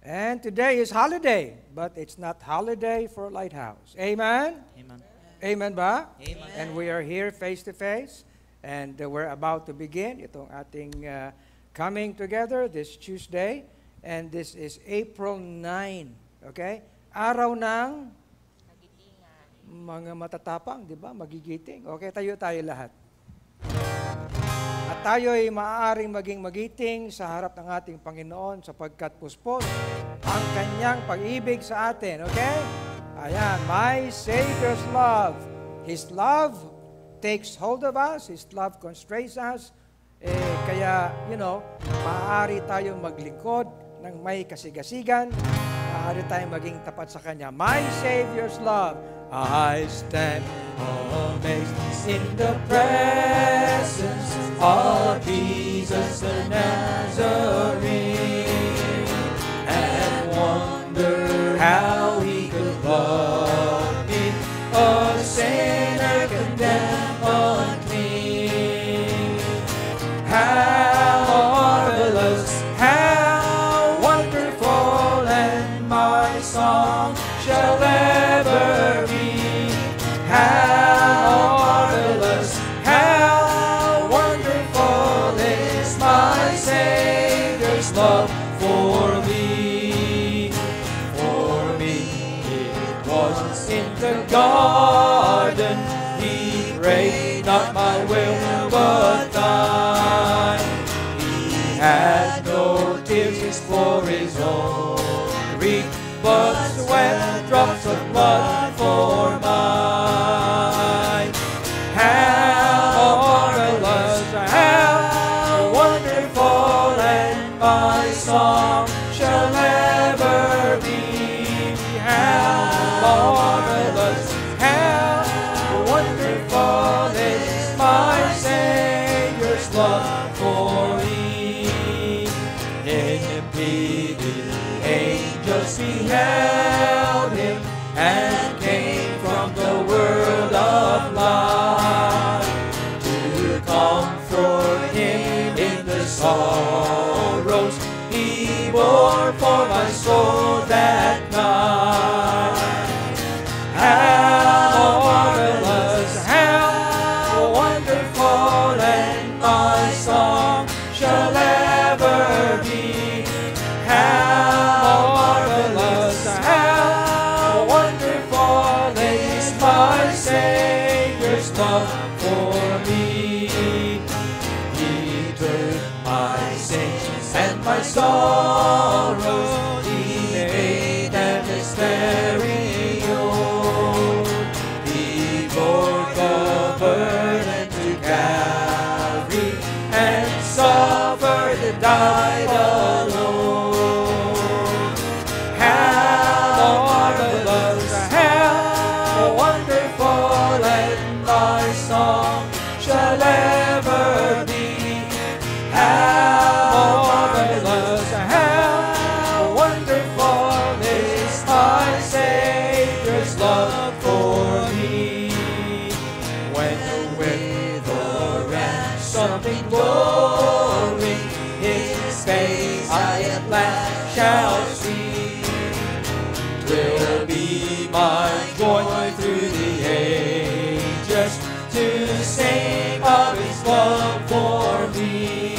And today is holiday, but it's not holiday for Lighthouse. Amen? Amen. Amen ba? Amen. And we are here face to face, and we're about to begin itong ating coming together this Tuesday, and this is April 9, okay? Araw ng mga matatapang, di ba? Magigiting. Okay, tayo lahat. At tayo ay maaaring maging magiting sa harap ng ating Panginoon sapagkat puspos ang kanyang pag-ibig sa atin. Okay? Ayan, my Savior's love. His love takes hold of us. His love constrains us. Kaya, maaari tayong maglingkod ng may kasigasigan. Maaari tayong maging tapat sa Kanya. My Savior's love. I stand amazed in the presence of Jesus the Nazarene and wonder how He could love me, a sinner condemned unclean. How marvelous, how wonderful, and my song shall ever be. How marvelous, how wonderful is my Savior's love for me. For me it was in the garden, He prayed, not my will but thine. He had no tears for His own grief, but sweat drops of blood for mine. How marvelous, how wonderful, and my song shall ever be. How marvelous, how wonderful is my Savior's love for me. In Him pleaded, angels beheld Him, and came from the world of light to comfort Him in the sorrows He bore for my soul that night. How marvelous, how wonderful, and my song shall ever be. How marvelous, how wonderful is my Savior's love for me. He took my sins and my sorrows, He made them His very own. He bore the burden to carry and suffered and died alone. How marvelous, how wonderful, and my song shall ever be. How marvelous, how wonderful is my Savior's love for me. When with the ransomed glory His face I at last shall see, 'twill be my joy through the ages to sing of His love for me.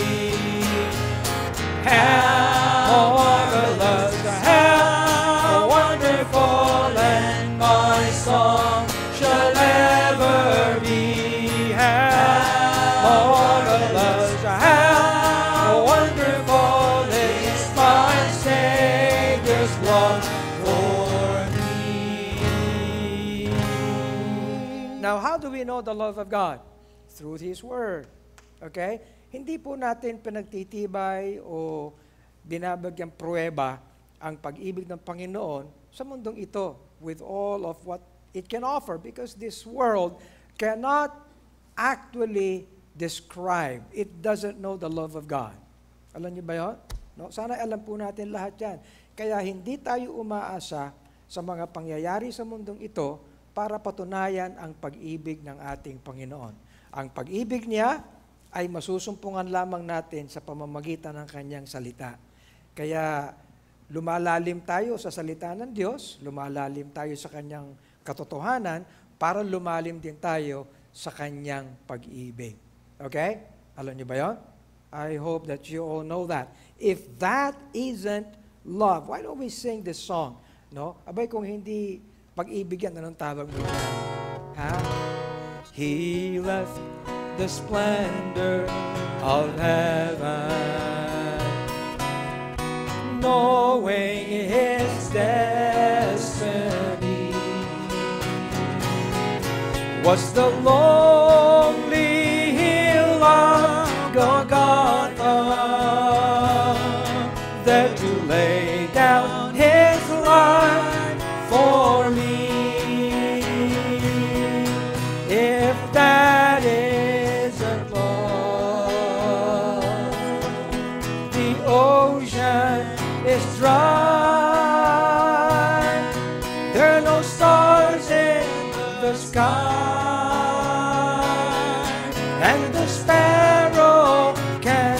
How marvelous, how wonderful, and my song shall ever be. How marvelous, how wonderful is my Savior's love for me. Now, how do we know the love of God? Through His Word. Okay? Hindi po natin pinagtitibay o binabagyang pruweba ang pag-ibig ng Panginoon sa mundong ito with all of what it can offer, because this world cannot actually describe. It doesn't know the love of God. Alam niyo ba yun? No? Sana alam po natin lahat yan. Kaya hindi tayo umaasa sa mga pangyayari sa mundong ito para patunayan ang pag-ibig ng ating Panginoon. Ang pag-ibig niya ay masusumpungan lamang natin sa pamamagitan ng kanyang salita. Kaya lumalalim tayo sa salita ng Diyos, lumalalim tayo sa Kanyang katotohanan, para lumalim din tayo sa Kanyang pag-ibig. Okay? Alam niyo ba yun? I hope that you all know that. If that isn't love, why don't we sing this song? No? Abay, kung hindi pag-ibig yan, anong tawag mo yan? Ha? He left the splendor of heaven, knowing his destiny was the lonely hill of Golgotha, there to lay down his life for me. If that isn't love, the ocean is dry, there are no stars in the sky, and the sparrow can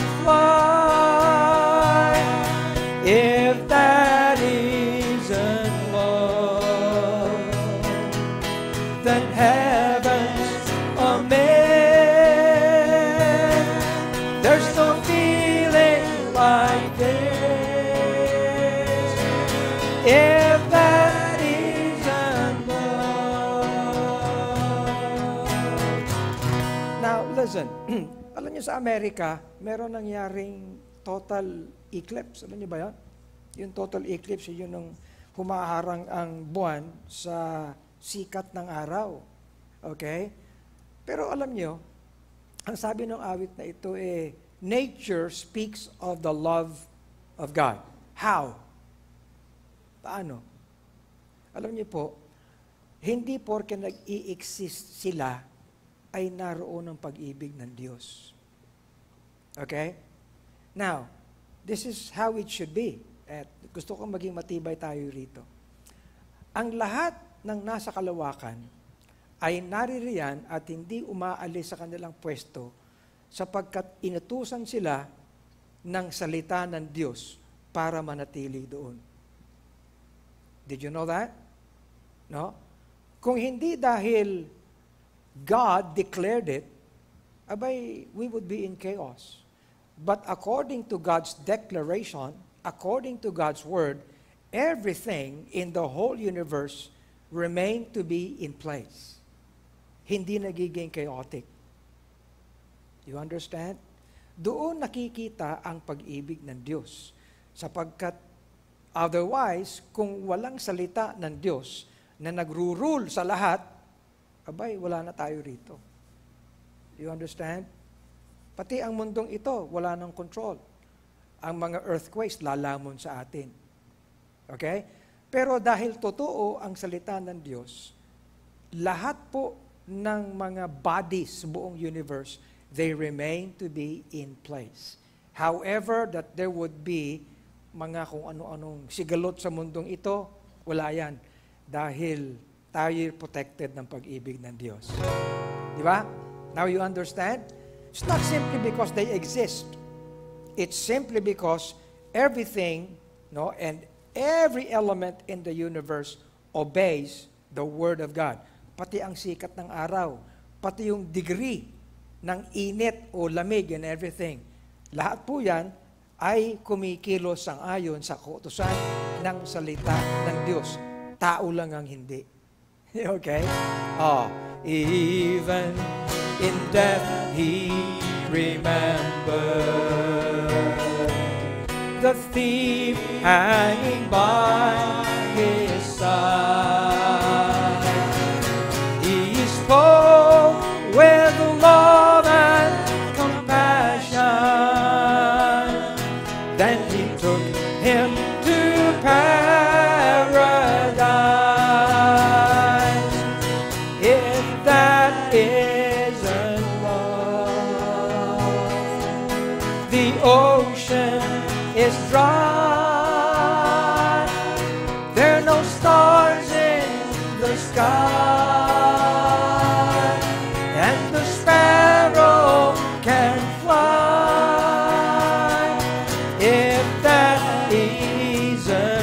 fly. If that isn't love, then heaven's a myth. There's no feeling like this. If that isn't love. Now, listen. Alam niyo sa Amerika, meron nangyaring total eclipse. Alam niyo ba yan? Yung total eclipse, yun yung humaharang ang buwan sa sikat ng araw. Okay? Pero alam niyo, ang sabi ng awit na ito nature speaks of the love of God. How? Paano? Alam niyo po, hindi porke nag-i-exist sila ay naroon ang pag-ibig ng Diyos. Okay? Now, this is how it should be. At gusto kong maging matibay tayo rito. Ang lahat ng nasa kalawakan ay naririyan at hindi umaalis sa kanilang pwesto sapagkat inutusan sila ng salita ng Diyos para manatili doon. Did you know that? No? Kung hindi dahil God declared it, abay, we would be in chaos. But according to God's declaration, according to God's word, everything in the whole universe remained to be in place. Hindi nagiging chaotic. You understand? Doon nakikita ang pag-ibig ng Diyos. Sapagkat otherwise, kung walang salita ng Diyos na nagro-rule sa lahat, abay, wala na tayo rito. You understand? Pati ang mundong ito, wala nang control. Ang mga earthquakes, lalamon sa atin. Okay? Pero dahil totoo ang salita ng Diyos, lahat po ng mga bodies sa buong universe, they remain to be in place. However, that there would be mga kung ano-anong sigalot sa mundong ito, wala yan. Dahil tayo protected ng pag-ibig ng Diyos. Di ba? Now you understand? It's not simply because they exist. It's simply because everything, no, and every element in the universe obeys the Word of God. Pati ang sikat ng araw, pati yung degree ng init o lamig and everything. Lahat po yan ay kumikilos sang ayon sa kautusan ng salita ng Diyos. Tao lang ang hindi. Okay? Oh, even in death he remembered the thief hanging by his side. He spoke with love and compassion. Then he took him to paradise. If that isn't love, the ocean is dry. There are no stars in the sky, and the sparrow can fly. If that isn't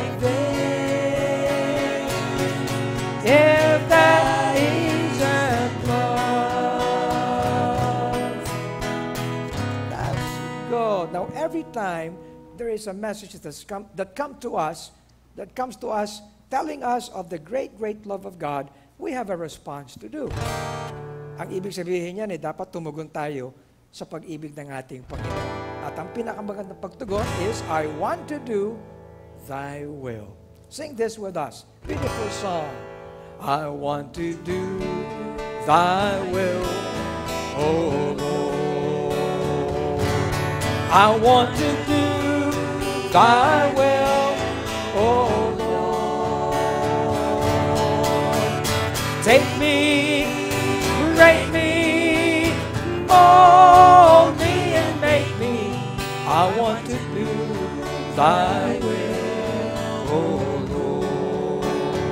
like this. If that isn't love, that's good. Now, every time there is a message that comes to us telling us of the great, great love of God, we have a response to do. Ang ibig sabihin niyan, dapat tumugon tayo sa pag-ibig ng ating Panginoon. At ang pinakamagandang pagtugon is, I want to do Thy will. Sing this with us. Beautiful song. I want to do Thy will, oh Lord. I want to do Thy will, oh Lord. Take me, break me, mold me and make me. I want to do Thy will, oh Lord.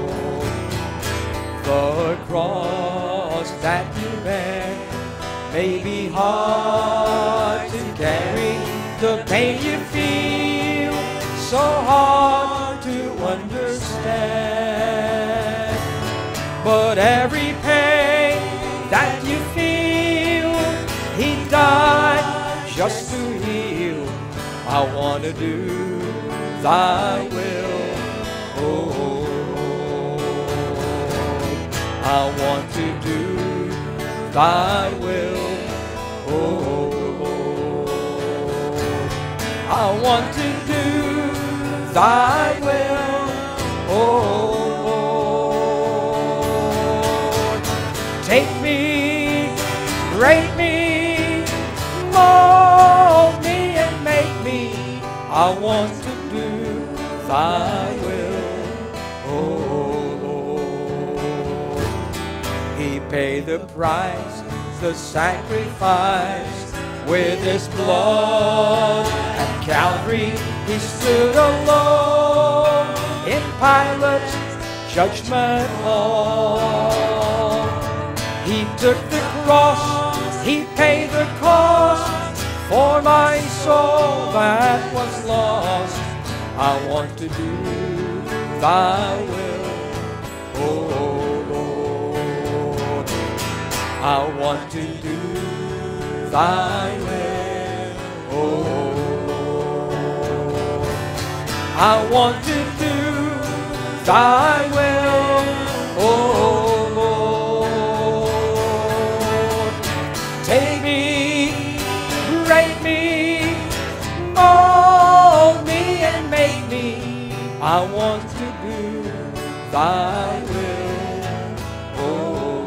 The cross that you bear may be hard to carry, the pain you feel so hard to understand. But every pain that you feel, He died just to heal. I want to do Thy will, oh Lord. I want to do Thy will, oh Lord. I want to do Thy will, oh Lord. Take me, break me, mold me and make me. I want to do Thy will, oh Lord. He paid the price, the sacrifice, with His blood at Calvary. He stood alone in Pilate's judgment hall. He took the cross, He paid the cost for my soul that was lost. I want to do Thy will, oh Lord. I want to do Thy will, oh Lord. I want to do Thy will, oh Lord. Take me, break me, mold me and make me. I want to do Thy will, oh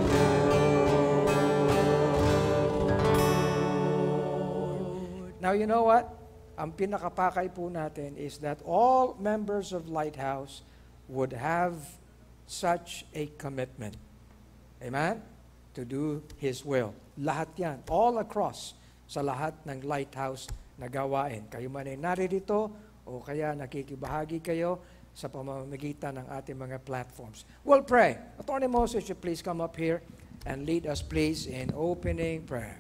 Lord. Now, you know what? Ang pinakapakay po natin is that all members of Lighthouse would have such a commitment. Amen? To do His will. Lahat yan. All across sa lahat ng Lighthouse na gawain. Kayo man ay naririto o kaya nakikibahagi kayo sa pamamagitan ng ating mga platforms. We'll pray. Attorney Moses, you please come up here and lead us please in opening prayer.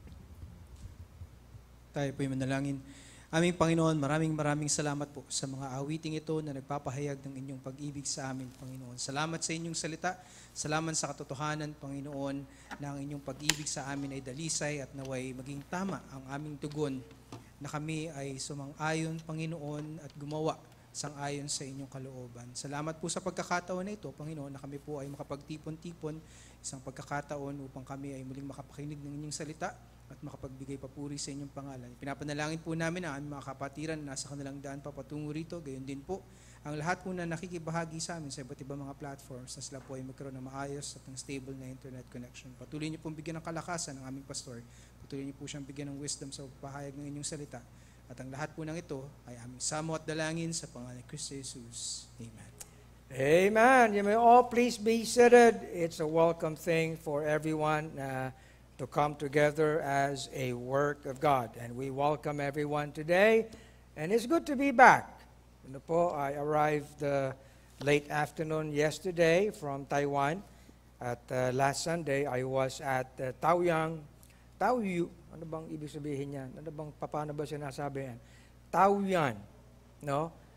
Tayo po'y manalangin. Aming Panginoon, maraming salamat po sa mga awiting ito na nagpapahayag ng inyong pag-ibig sa amin, Panginoon. Salamat sa inyong salita, salamat sa katotohanan, Panginoon, na ang inyong pag-ibig sa amin ay dalisay at naway maging tama ang aming tugon na kami ay sumang-ayon, Panginoon, at gumawa sang-ayon sa inyong kalooban. Salamat po sa pagkakataon na ito, Panginoon, na kami po ay makapagtipon-tipon, isang pagkakataon upang kami ay muling makapakinig ng inyong salita at makapagbigay papuri sa inyong pangalan. Pinapanalangin po namin ang aming mga kapatiran na nasa kanilang daan papatungo rito. Gayon din po ang lahat po na nakikibahagi sa amin sa iba't ibang mga platforms na sila po ay magkaroon ng maayos at ng stable na internet connection. Patuloy niyo pong bigyan ng kalakasan ng aming pastor. Patuloy niyo po siyang bigyan ng wisdom sa pahayag ng inyong salita. At ang lahat po ng ito ay aming samo at dalangin sa pangalan ni Kristo Jesus. Amen. Amen. You may all please be seated. It's a welcome thing for everyone to come together as a work of God. And we welcome everyone today. And it's good to be back. I arrived late afternoon yesterday from Taiwan. At last Sunday, I was at Taoyuan. Ano bang ibig sabihin yan? Paano ba sinasabi yan? Taoyuan. No?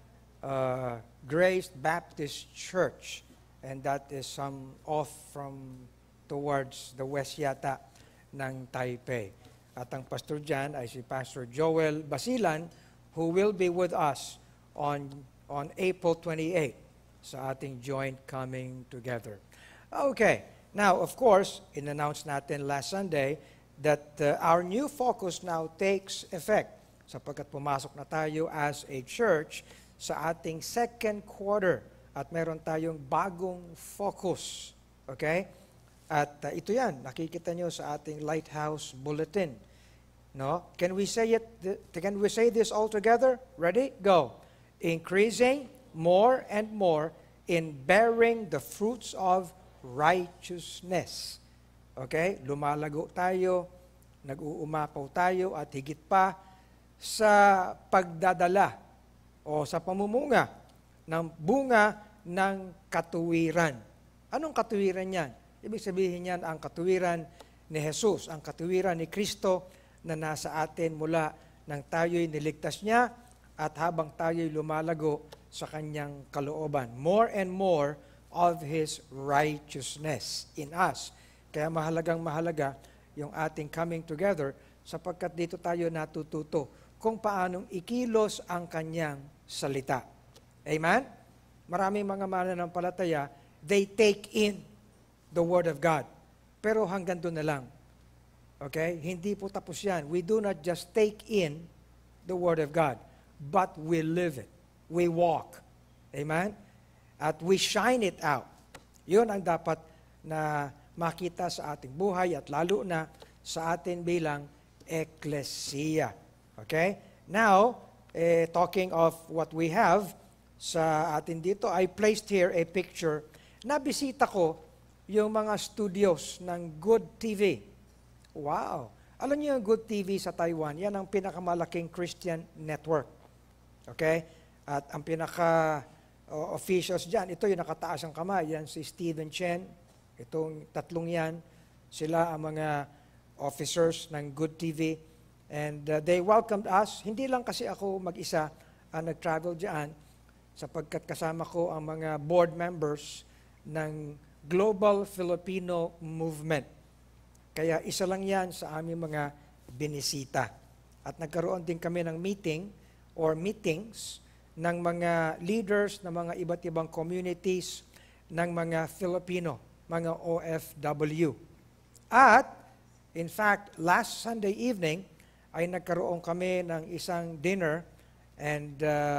Grace Baptist Church, and that is some off from towards the west yata ng Taipei. At ang pastor dyan ay si Pastor Joel Basilan, who will be with us on April 28 sa ating joint coming together. Okay, now of course, in-announce natin last Sunday that our new focus now takes effect sapagkat pumasok na tayo as a church sa ating second quarter at meron tayong bagong focus. Okay? At ito yan, nakikita nyo sa ating Lighthouse Bulletin. No? Can we say this all together? Ready? Go. Increasing more and more in bearing the fruits of righteousness. Okay? Lumalago tayo, nag-uumapaw tayo, at higit pa sa pagdadala o sa pamumunga ng bunga ng katuwiran. Anong katuwiran yan? Ibig sabihin yan ang katuwiran ni Jesus, ang katuwiran ni Kristo na nasa atin mula nang tayo'y niligtas niya at habang tayo'y lumalago sa kanyang kalooban. More and more of His righteousness in us. Kaya mahalagang mahalaga yung ating coming together sapagkat dito tayo natututo kung paanong ikilos ang kanyang salita. Amen? Maraming mga mananampalataya, they take in the Word of God. Pero hanggang doon na lang. Okay? Hindi po tapos yan. We do not just take in the Word of God, but we live it. We walk. Amen? At we shine it out. Yun ang dapat na makita sa ating buhay at lalo na sa atin bilang eklesiya. Okay? Now, talking of what we have sa atin dito, I placed here a picture. Nabisita ko yung mga studios ng Good TV. Wow! Alam niyo yung Good TV sa Taiwan, yan ang pinakamalaking Christian network. Okay? At ang pinaka-officials dyan, ito yung nakataas ang kamay, yan si Stephen Chen, itong tatlong yan, sila ang mga officers ng Good TV. And they welcomed us. Hindi lang kasi ako mag-isa ang nag-travel dyan, sapagkat kasama ko ang mga board members ng Global Filipino Movement. Kaya isa lang yan sa aming mga binisita. At nagkaroon din kami ng meeting or meetings ng mga leaders ng mga iba't ibang communities ng mga Filipino, mga OFW. At, in fact, last Sunday evening, ay nagkaroon kami ng isang dinner and,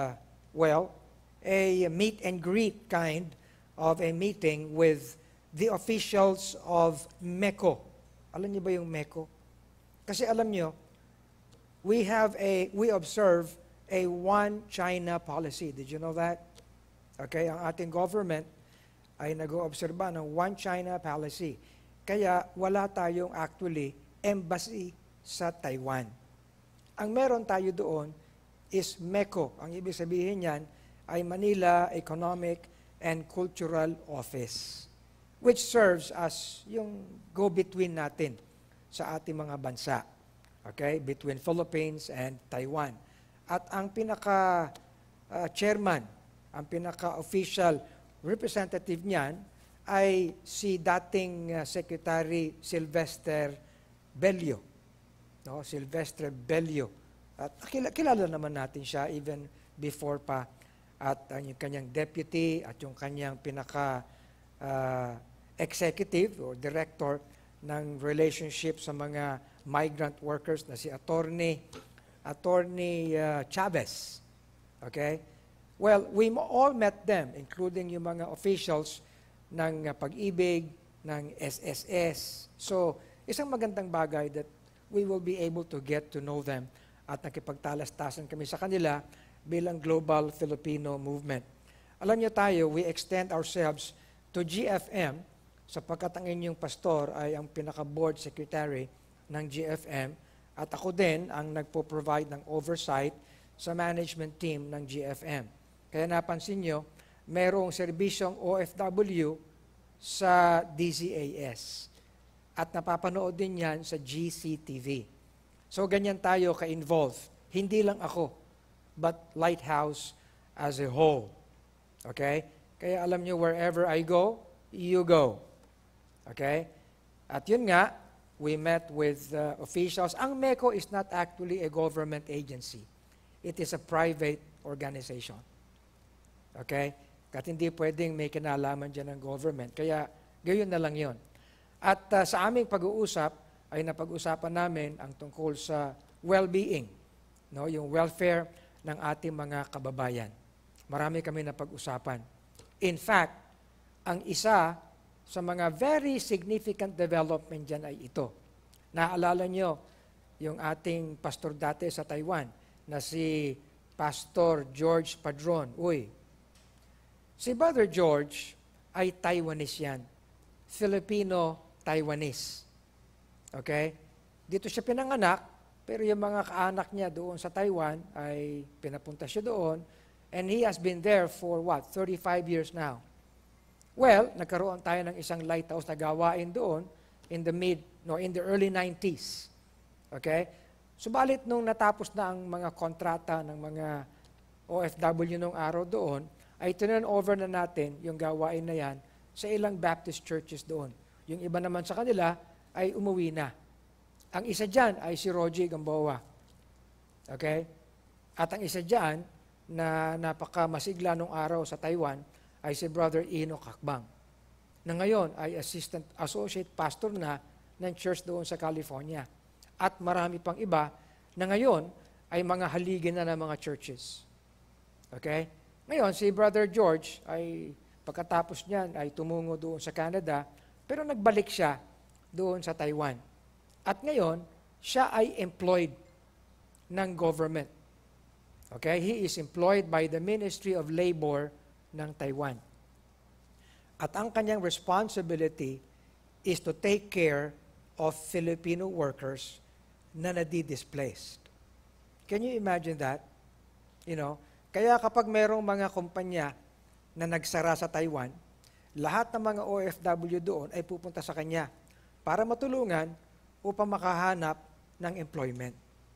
a meet and greet kind of a meeting with the officials of MECO. Alam niyo ba yung MECO? Kasi alam niyo, we observe a one China policy. Did you know that? Okay, ang ating government ay nag-oobserba ng one China policy. Kaya wala tayong actually embassy sa Taiwan. Ang meron tayo doon is MECO. Ang ibig sabihin niyan ay Manila Economic and Cultural Office, which serves as yung go-between natin sa ating mga bansa. Okay? Between Philippines and Taiwan. At ang pinaka-chairman, ang pinaka-official representative niyan ay si dating Secretary Sylvester Bello. No? Sylvester Bello. At kilala naman natin siya even before pa. At yung kanyang deputy at yung kanyang pinaka-executive or director ng relationship sa mga migrant workers na si Attorney Chavez. Okay? Well, we all met them, including yung mga officials ng Pag-ibig, ng SSS. So, isang magandang bagay that we will be able to get to know them at nakipagtalastasan kami sa kanila bilang Global Filipino Movement. Alam niyo tayo, we extend ourselves to GFM sapagkat ang inyong pastor ay ang pinaka-board secretary ng GFM at ako din ang nagpo-provide ng oversight sa management team ng GFM. Kaya napansin niyo, merong serbisyong OFW sa DZAS at napapanood din yan sa GCTV. So ganyan tayo ka-involved. Hindi lang ako, but Lighthouse as a whole. Okay? Kaya alam nyo, wherever I go, you go. Okay? At yun nga, we met with officials. Ang MECO is not actually a government agency. It is a private organization. Okay? At hindi pwedeng may kinalaman dyan ng government. Kaya, gayon na lang yon. At sa aming pag-uusap, ay napag-usapan namin ang tungkol sa well-being, no? Yung welfare ng ating mga kababayan. Marami kami napag-usapan. In fact, ang isa sa mga very significant development dyan ay ito. Naalala nyo, yung ating pastor dati sa Taiwan, na si Pastor George Padron. Si Brother George ay Taiwanese yan. Filipino-Taiwanese. Okay? Dito siya pinanganak, pero yung mga kaanak niya doon sa Taiwan ay pinapunta siya doon, and he has been there for 35 years now. Well, nagkaroon tayo ng isang lighthouse na gawain doon in the early 90s. Okay? Subalit nung natapos na ang mga kontrata ng mga OFW nung araw doon, ay turn over na natin yung gawain na yan sa ilang Baptist churches doon. Yung iba naman sa kanila ay umuwi na. Ang isa dyan ay si Rogie Gamboa. Okay? At ang isa dyan na napakamasigla nung araw sa Taiwan ay si Brother Eno Kakbang, na ngayon ay associate pastor na ng church doon sa California. At marami pang iba na ngayon ay mga haligi na ng mga churches. Okay? Ngayon, si Brother George ay pagkatapos niyan ay tumungo doon sa Canada, pero nagbalik siya doon sa Taiwan. At ngayon, siya ay employed ng government. Okay? He is employed by the Ministry of Labor ng Taiwan. At ang kanyang responsibility is to take care of Filipino workers na nadi-displaced. Can you imagine that? Kaya kapag mayroong mga kumpanya na nagsara sa Taiwan, lahat ng mga OFW doon ay pupunta sa kanya para matulungan upang makahanap ng employment.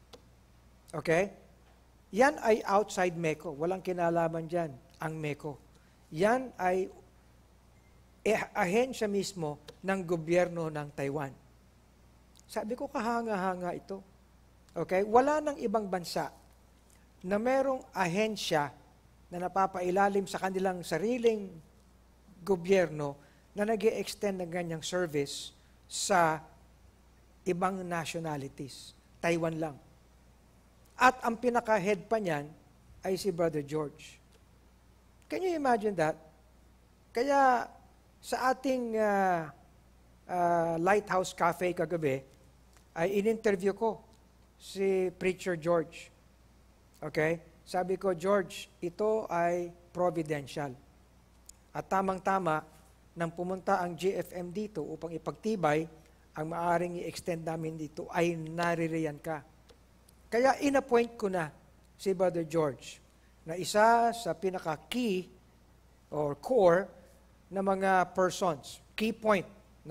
Okay? Yan ay outside MECO. Walang kinalaman dyan ang MECO. Yan ay ahensya mismo ng gobyerno ng Taiwan. Sabi ko, kahanga-hanga ito. Okay? Wala nang ibang bansa na merong ahensya na napapailalim sa kanilang sariling gobyerno na nag-i-extend ng ganyang service sa ibang nationalities. Taiwan lang. At ang pinaka-head pa niyan ay si Brother George. Can you imagine that? Kaya sa ating Lighthouse Cafe kagabi, ay in-interview ko si Preacher George. Okay? Sabi ko, George, ito ay providential. At tamang-tama, nang pumunta ang GFM dito upang ipagtibay, ang maaring i-extend namin dito ay naririyan ka. Kaya in-appoint ko na si Brother George na isa sa pinaka-key or core na mga persons, key point,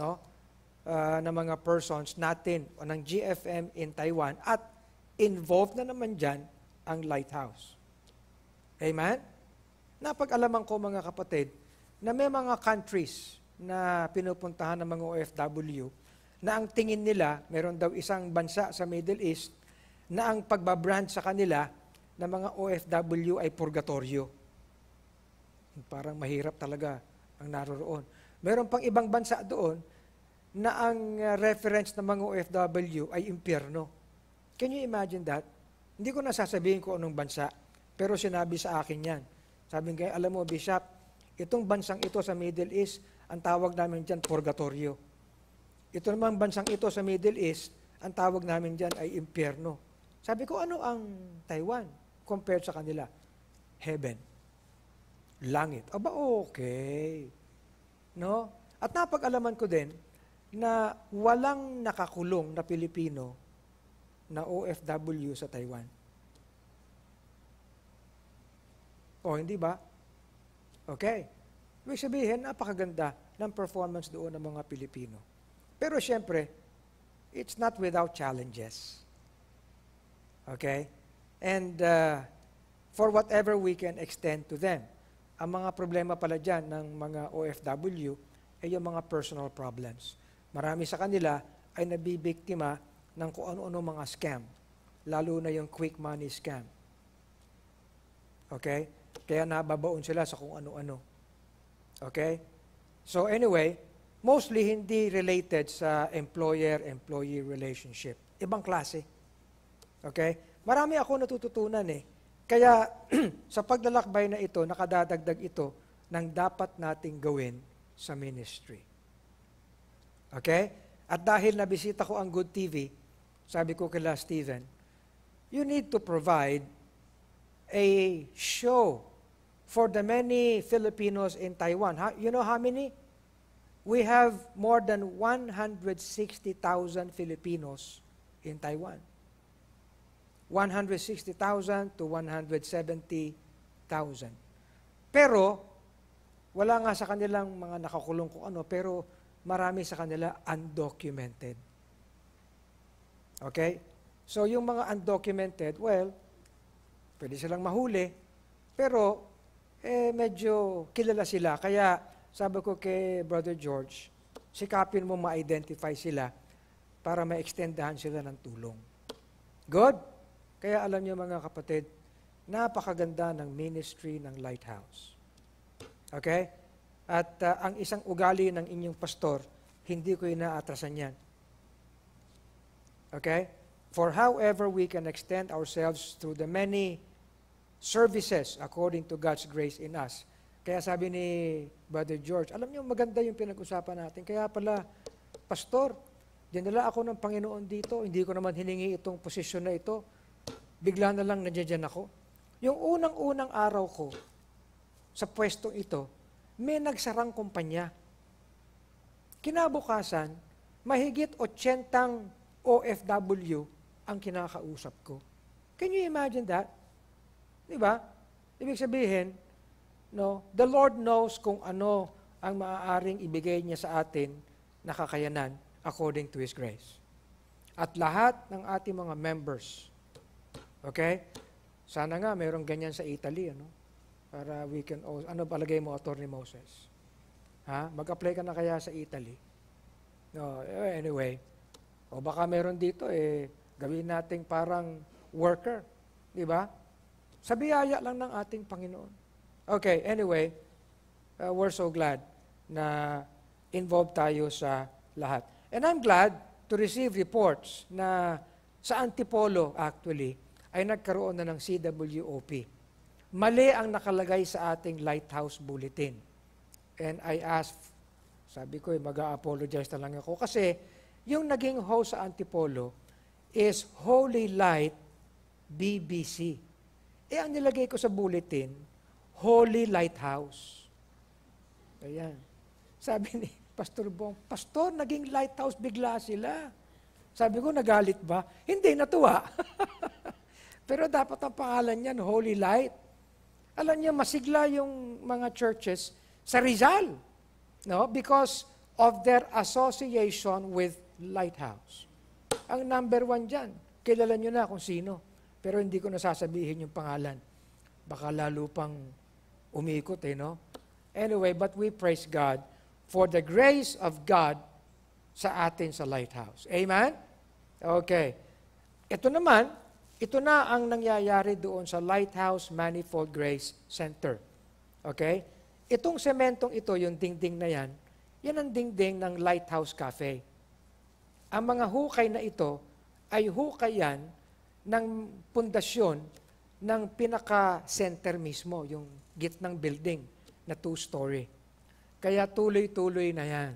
na mga persons natin o ng GFM in Taiwan at involved na naman dyan ang Lighthouse. Amen? Napag-alaman ko mga kapatid na may mga countries na pinupuntahan ng mga OFW na ang tingin nila, meron daw isang bansa sa Middle East na ang pagbabrand sa kanila ng mga OFW ay purgatorio. Parang mahirap talaga ang naroroon. Meron pang ibang bansa doon na ang reference ng mga OFW ay impyerno. Can you imagine that? Hindi ko nasasabihin ko anong bansa, pero sinabi sa akin yan. Sabi nga, alam mo, Bishop, itong bansang ito sa Middle East, ang tawag namin dyan, purgatorio. Ito naman bansang ito sa Middle East, ang tawag namin dyan ay impyerno. Sabi ko, ano ang Taiwan compared sa kanila? Heaven. Langit. Aba, okay. No? At napag-alaman ko din na walang nakakulong na Pilipino na OFW sa Taiwan. O, hindi ba? Okay. Ibig sabihin, napakaganda ng performance doon ng mga Pilipino. Pero siyempre, it's not without challenges. Okay? And for whatever we can extend to them. Ang mga problema pala dyan ng mga OFW ay yung mga personal problems. Marami sa kanila ay nabibiktima ng kung ano-ano mga scam, lalo na yung quick money scam. Okay? Kaya nababaon sila sa kung ano-ano. Okay? So anyway, mostly hindi related sa employer-employee relationship. Ibang klase. Okay? Marami ako natututunan eh. Kaya sa paglalakbay na ito, nakadadagdag ito ng dapat nating gawin sa ministry. Okay? At dahil nabisita ko ang Good TV, sabi ko kila Stephen, you need to provide a show for the many Filipinos in Taiwan. You know how many? We have more than 160,000 Filipinos in Taiwan. 160,000 to 170,000. Pero, wala nga sa kanilang mga nakakulong kung ano, pero marami sa kanila undocumented. Okay? So, yung mga undocumented, well, pwede silang mahuli, pero, medyo kilala sila. Kaya, sabi ko kay Brother George, sikapin mo ma-identify sila para ma-extendahan sila ng tulong. Good? Kaya alam niyo mga kapatid, napakaganda ng ministry ng Lighthouse. Okay? At ang isang ugali ng inyong pastor, hindi ko inaatrasan yan. Okay? For however we can extend ourselves through the many services according to God's grace in us. Kaya sabi ni Brother George, alam niyo maganda yung pinag-usapan natin. Kaya pala, pastor, dinala ako ng Panginoon dito, hindi ko naman hiningi itong posisyon na ito. Bigla na lang nandiyan ako. Yung unang-unang araw ko sa pwestong ito, may nagsarang kumpanya. Kinabukasan, mahigit 80 OFW ang kinakausap ko. Can you imagine that? Di ba? Ibig sabihin, no, the Lord knows kung ano ang maaaring ibigay niya sa atin na kakayanan according to His grace. At lahat ng ating mga members, okay? Sana nga mayroong ganyan sa Italy, ano? Para we can also, ano palagay mo, Attorney Moses? Ha? Mag-apply ka na kaya sa Italy? No, anyway. O baka meron dito, gawin nating parang worker. Di ba? Sa biyaya lang ng ating Panginoon. Okay, anyway, we're so glad na involved tayo sa lahat. And I'm glad to receive reports na sa Antipolo, actually, ay nagkaroon na ng CWOP. Mali ang nakalagay sa ating Lighthouse Bulletin. And I asked, sabi ko, mag-a-apologize na lang ako. Kasi yung naging host sa Antipolo is Holy Light BBC. Ang nilagay ko sa bulletin, Holy Lighthouse. Ayan. Sabi ni Pastor Bong, Pastor, naging lighthouse bigla sila. Sabi ko, nagalit ba? Hindi, natuwa. Pero dapat ang pangalan niyan, Holy Light. Alam niyo, masigla yung mga churches sa Rizal. No? Because of their association with Lighthouse. Ang number 1 dyan, kilala niyo na kung sino. Pero hindi ko nasasabihin yung pangalan. Baka lalo pang umikot no? Anyway, but we praise God for the grace of God sa atin sa Lighthouse. Amen? Okay. Ito naman, ito na ang nangyayari doon sa Lighthouse Manifold Grace Center. Okay? Itong sementong ito, yung dingding na yan ang dingding ng Lighthouse Cafe. Ang mga hukay na ito ay hukay yan ng pundasyon ng pinaka-center mismo, yung gitnang building na 2-story. Kaya tuloy-tuloy na yan.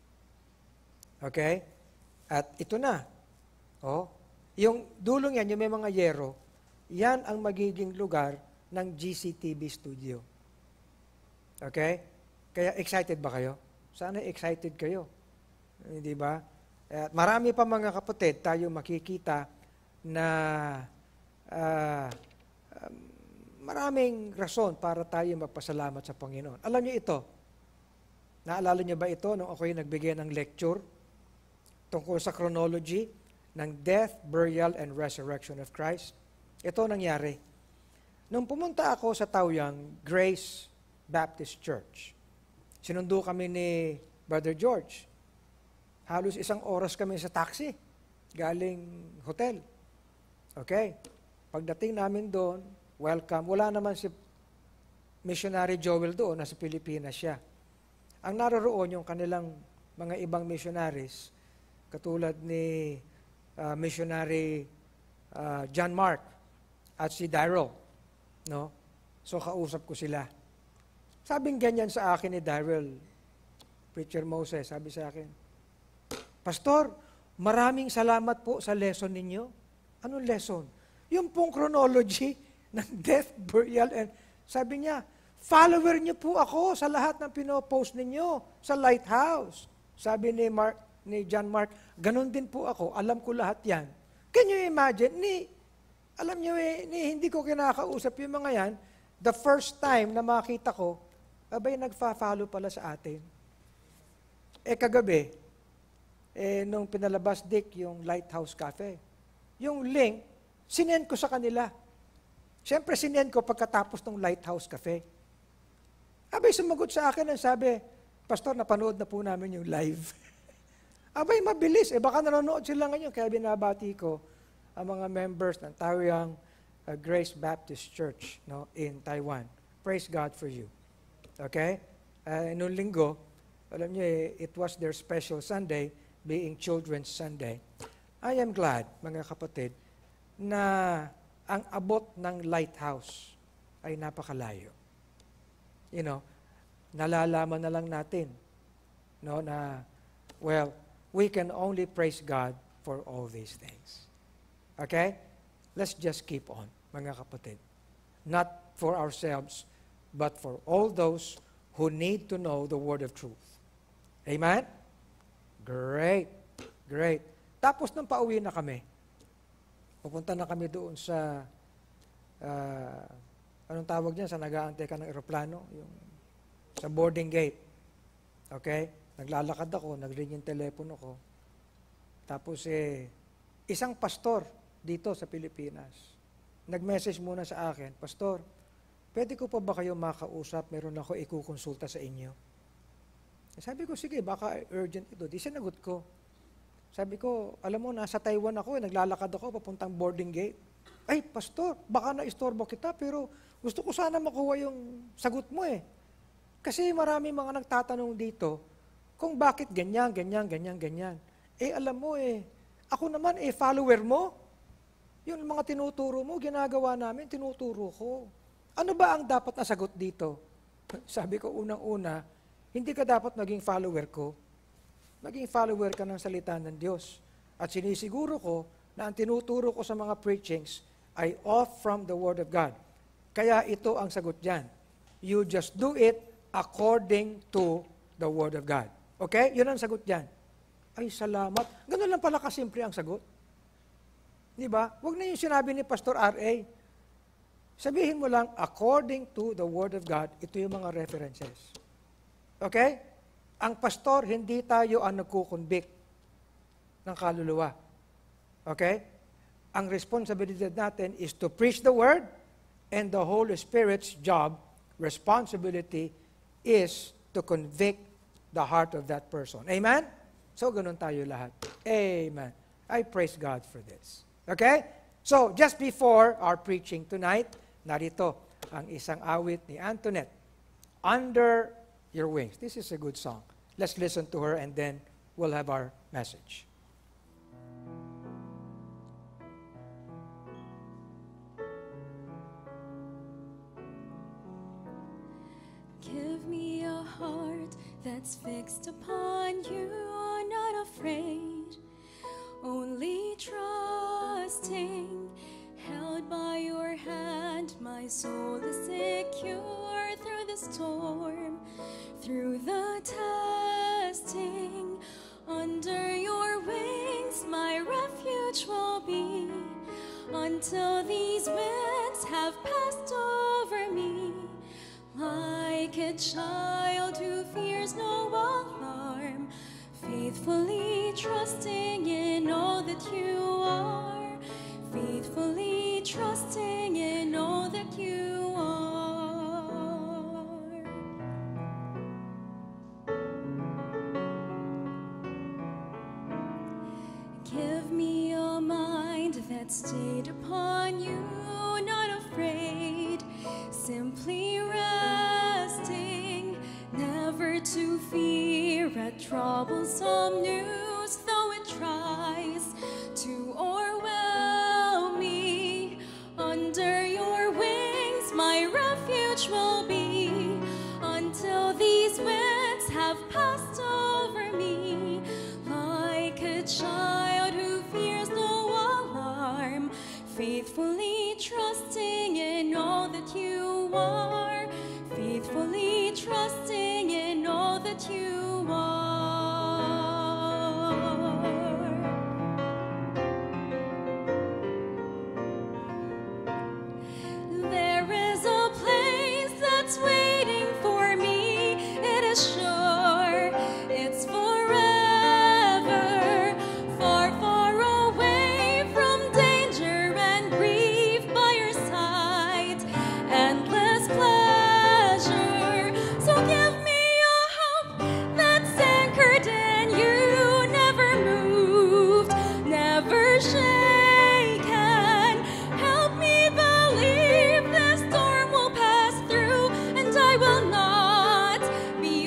Okay? At ito na. Yung dulong yan, yung may mga yero, yan ang magiging lugar ng GCTV studio. Okay? Kaya excited ba kayo? Sana excited kayo. Hindi ba? At marami pa mga kapatid tayo makikita na maraming rason para tayo magpasalamat sa Panginoon. Alam niyo ito? Naalala niyo ba ito nung ako'y nagbigay ng lecture tungkol sa chronology ng death, burial, and resurrection of Christ? Ito nangyari. Nung pumunta ako sa Taoyang Grace Baptist Church, sinundo kami ni Brother George. Halos 1 oras kami sa taxi, galing hotel. Okay. Pagdating namin doon, welcome. Wala naman si Missionary Joel doon, nasa Pilipinas siya. Ang naroroon yung kanilang mga ibang missionaries, katulad ni Missionary John Mark at si Daryl. No? So kausap ko sila. Sabing ganyan sa akin ni Daryl, Preacher Moses, sabi sa akin, Pastor, maraming salamat po sa lesson ninyo. Anong lesson? Yung pong chronology ng death, burial, and sabi niya, follower niyo po ako sa lahat ng pinopost ninyo sa Lighthouse. Sabi ni John Mark, ganun din po ako, alam ko lahat yan. Can you imagine? Alam niyo hindi ko kinakausap yung mga yan. The first time na makita ko, abay nagfa-follow pala sa atin. Kagabi, nung pinalabas Dick yung Lighthouse Cafe, yung link, sinend ko sa kanila. Siyempre, sinend ko pagkatapos ng Lighthouse Cafe. Abay, sumagot sa akin and sabi, Pastor, napanood na po namin yung live. Abay, mabilis. Baka nanonood sila ngayon. Kaya binabati ko ang mga members ng Taoyang Grace Baptist Church in Taiwan. Praise God for you. Okay? Noong linggo, alam niyo, it was their special Sunday, being Children's Sunday. I am glad, mga kapatid, na ang abot ng Lighthouse ay napakalayo. Nalalaman na lang natin na, we can only praise God for all these things. Okay? Let's just keep on, mga kapatid. Not for ourselves, but for all those who need to know the word of truth. Amen? Great. Great. Tapos nung pauwi na kami, pupunta na kami doon sa, anong tawag niyan, sa nag-aantay ka ng eroplano, yung sa boarding gate. Okay? Naglalakad ako, nag-ring yung telepono ko. Tapos isang pastor dito sa Pilipinas, nag-message muna sa akin, Pastor, pwede ko pa ba kayo makausap? Meron ako ikukonsulta sa inyo. Sabi ko, sige, baka urgent ito. Di sinagot ko. Sabi ko, alam mo, nasa Taiwan ako, naglalakad ako, papuntang boarding gate. Ay, Pastor, baka na-istorbo kita, pero gusto ko sana makuha yung sagot mo Kasi marami mga nagtatanong dito, kung bakit ganyan, ganyan, ganyan, ganyan. Alam mo ako naman follower mo. Yung mga tinuturo mo, ginagawa namin, tinuturo ko. Ano ba ang dapat na sagot dito? Sabi ko, unang-una, hindi ka dapat maging follower ko. Maging follower ka ng salita ng Diyos. At sinisiguro ko na ang tinuturo ko sa mga preachings ay off from the Word of God. Kaya ito ang sagot dyan. You just do it according to the Word of God. Okay? Yun ang sagot dyan. Ay, salamat. Ganun lang pala kasimple ang sagot. Di ba? Huwag na yung sinabi ni Pastor R.A. Sabihin mo lang, according to the Word of God, ito yung mga references. Okay? Ang pastor, hindi tayo ang nagkukonvict ng kaluluwa. Okay? Ang responsibilidad natin is to preach the Word, and the Holy Spirit's job, responsibility, is to convict the heart of that person. Amen? So, ganun tayo lahat. Amen. I praise God for this. Okay? So, just before our preaching tonight, narito ang isang awit ni Antoinette, Under Your Wings. This is a good song. Let's listen to her and then we'll have our message. Give me a heart that's fixed upon you, not afraid, only trusting, held by your hand. My soul is secure through the storm, through the testing. Under your wings my refuge will be, until these winds have passed over me. Like a child who fears no alarm, faithfully trusting in all that you are, faithfully trusting in all that you are. Give me a mind that's stayed upon you, not afraid, simply resting, never to fear at troublesome news, though it tries to o'erwhelm me. Under your wings my refuge will be, until these winds have passed over me. Like a child who fears no alarm, faithfully trusting in all that you are, faithfully trusting in all that you are. There is a place that's waiting for me, it is sure, it's forever, far, far away from danger and grief, by your side, endless pleasure. So give me a hope that's anchored in you, never moved, never shaken. Help me believe this storm will pass through, and I will not be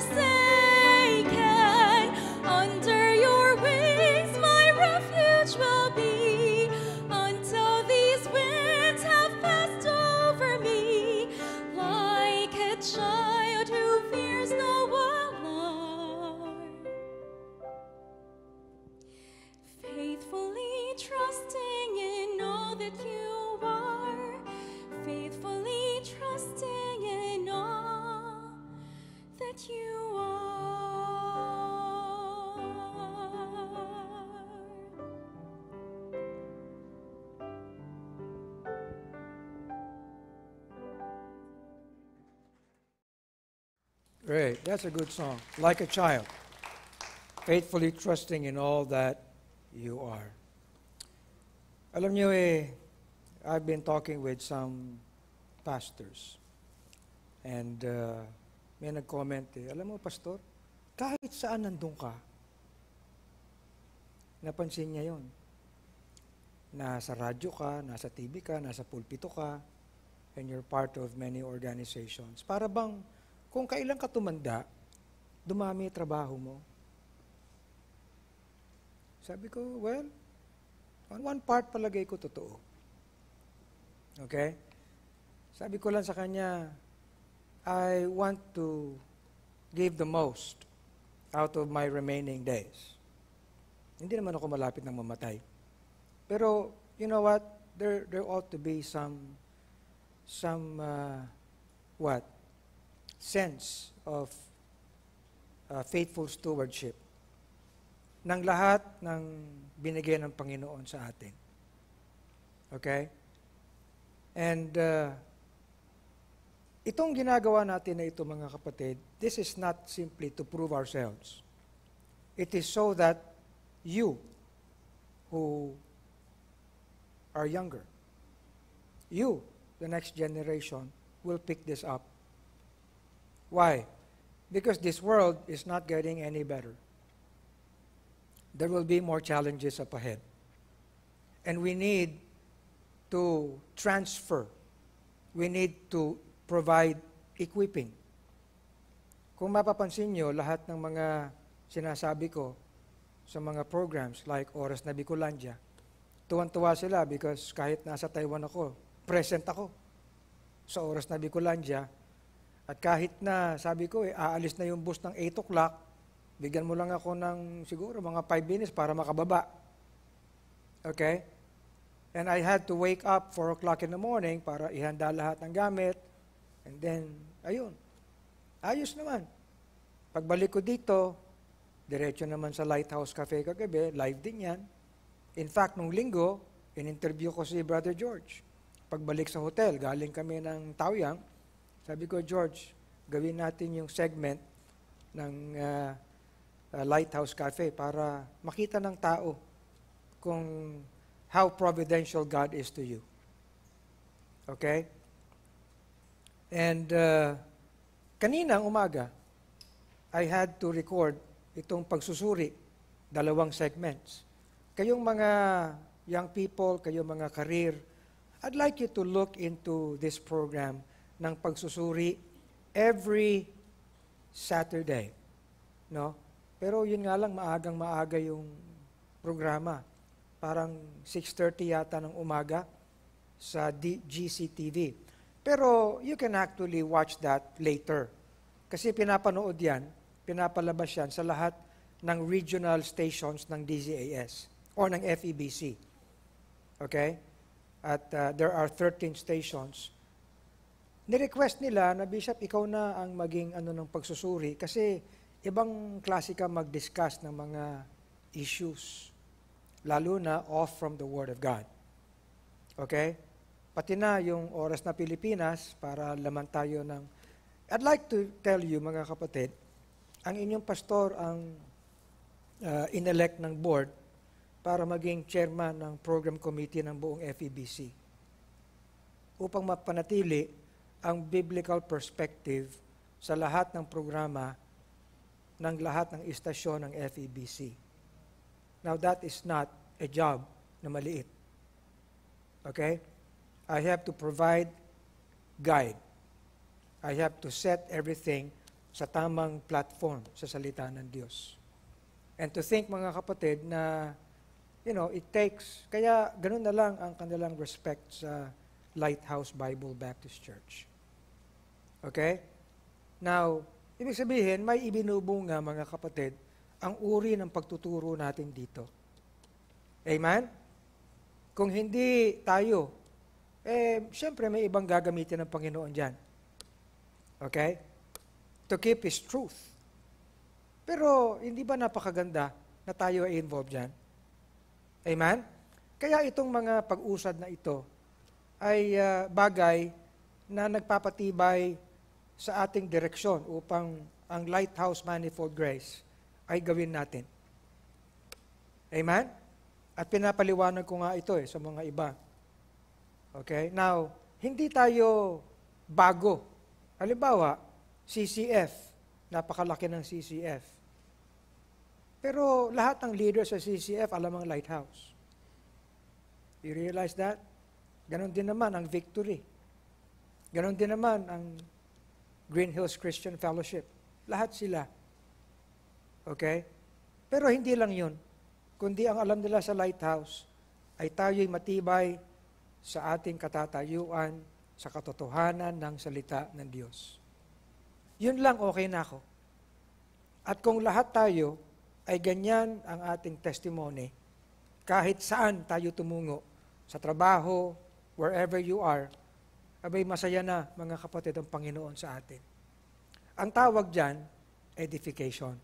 forsaken. Under your wings my refuge will be, until these winds have passed over me. Like a child who fears no alarm, faithfully trusting in all that you are, faithfully trusting in all that you are. Great. That's a good song. Like a child. Faithfully trusting in all that you are. Alam niyo I've been talking with some pastors. And may nag-comment alam mo, pastor, kahit saan nandun ka, napansin niya yon. Nasa radyo ka, nasa TV ka, nasa pulpito ka, and you're part of many organizations. Para bang, kung kailan ka tumanda, dumami yung trabaho mo. Sabi ko, well, on one part palagay ko totoo. Okay? Sabi ko lang sa kanya, I want to give the most out of my remaining days. Hindi naman ako malapit ng mamatay. Pero, you know what? There ought to be some sense of faithful stewardship ng lahat ng binigay ng Panginoon sa atin. Okay? And itong ginagawa natin na ito, mga kapatid, this is not simply to prove ourselves. It is so that you who are younger, you, the next generation, will pick this up. Why? Because this world is not getting any better. There will be more challenges up ahead. And we need to transfer. We need to provide equipping. Kung mapapansin nyo, lahat ng mga sinasabi ko sa mga programs like Oras na Bicolandia, tuwan-tuwa sila because kahit nasa Taiwan ako, present ako sa Oras na Bicolandia. At kahit na, sabi ko, aalis na yung bus ng 8 o'clock, bigyan mo lang ako ng siguro mga 5 minutes para makababa. Okay? And I had to wake up 4 o'clock in the morning para ihanda lahat ng gamit. And then, ayun. Ayos naman. Pagbalik ko dito, diretso naman sa Lighthouse Cafe kagabi, live din yan. In fact, nung linggo, in-interview ko si Brother George. Pagbalik sa hotel, galing kami ng Taoyang, sabi ko, George, gawin natin yung segment ng Lighthouse Cafe para makita ng tao kung how providential God is to you. Okay? And kaninang umaga, I had to record itong pagsusuri, 2 segments. Kayong mga young people, kayong mga career, I'd like you to look into this program ng pagsusuri every Saturday. No? Pero yun nga lang, maagang-maaga yung programa. Parang 6:30 yata ng umaga sa GCTV. Pero you can actually watch that later. Kasi pinapanood yan, pinapalabas yan sa lahat ng regional stations ng DZAS or ng FEBC. Okay? At there are 13 stations. Ni-request nila na, Bishop, ikaw na ang maging ng pagsusuri kasi ibang klase ka mag-discuss ng mga issues, lalo na off from the Word of God. Okay? Pati na yung oras na Pilipinas para laman tayo ng... I'd like to tell you, mga kapatid, ang inyong pastor ang inelect ng board para maging chairman ng program committee ng buong FEBC upang mapanatili ang biblical perspective sa lahat ng programa ng lahat ng istasyon ng FEBC. Now, that is not a job na maliit. Okay? I have to provide guide. I have to set everything sa tamang platform sa salita ng Diyos. And to think, mga kapatid, na, it takes, kaya ganun na lang ang kanilang respect sa Lighthouse Bible Baptist Church. Okay? Now, ibig sabihin, may ibinubunga, mga kapatid, ang uri ng pagtuturo natin dito. Amen? Kung hindi tayo, siyempre may ibang gagamitin ng Panginoon dyan. Okay? To keep His truth. Pero, hindi ba napakaganda na tayo ay involved dyan? Amen? Kaya itong mga pag-usad na ito ay bagay na nagpapatibay sa ating direksyon upang ang Lighthouse Manifold Grace ay gawin natin. Amen? At pinapaliwanag ko nga ito sa mga iba. Okay? Now, hindi tayo bago. Halimbawa, CCF. Napakalaki ng CCF. Pero lahat ng leaders sa CCF alam ang Lighthouse. You realize that? Ganon din naman ang Victory. Ganon din naman ang Green Hills Christian Fellowship. Lahat sila. Okay? Pero hindi lang yun. Kundi ang alam nila sa Lighthouse ay tayo'y matibay sa ating katatayuan sa katotohanan ng salita ng Diyos. Yun lang, okay na ako. At kung lahat tayo ay ganyan ang ating testimony, kahit saan tayo tumungo, sa trabaho, wherever you are, abay masaya na, mga kapatid, ang Panginoon sa atin. Ang tawag dyan, edification.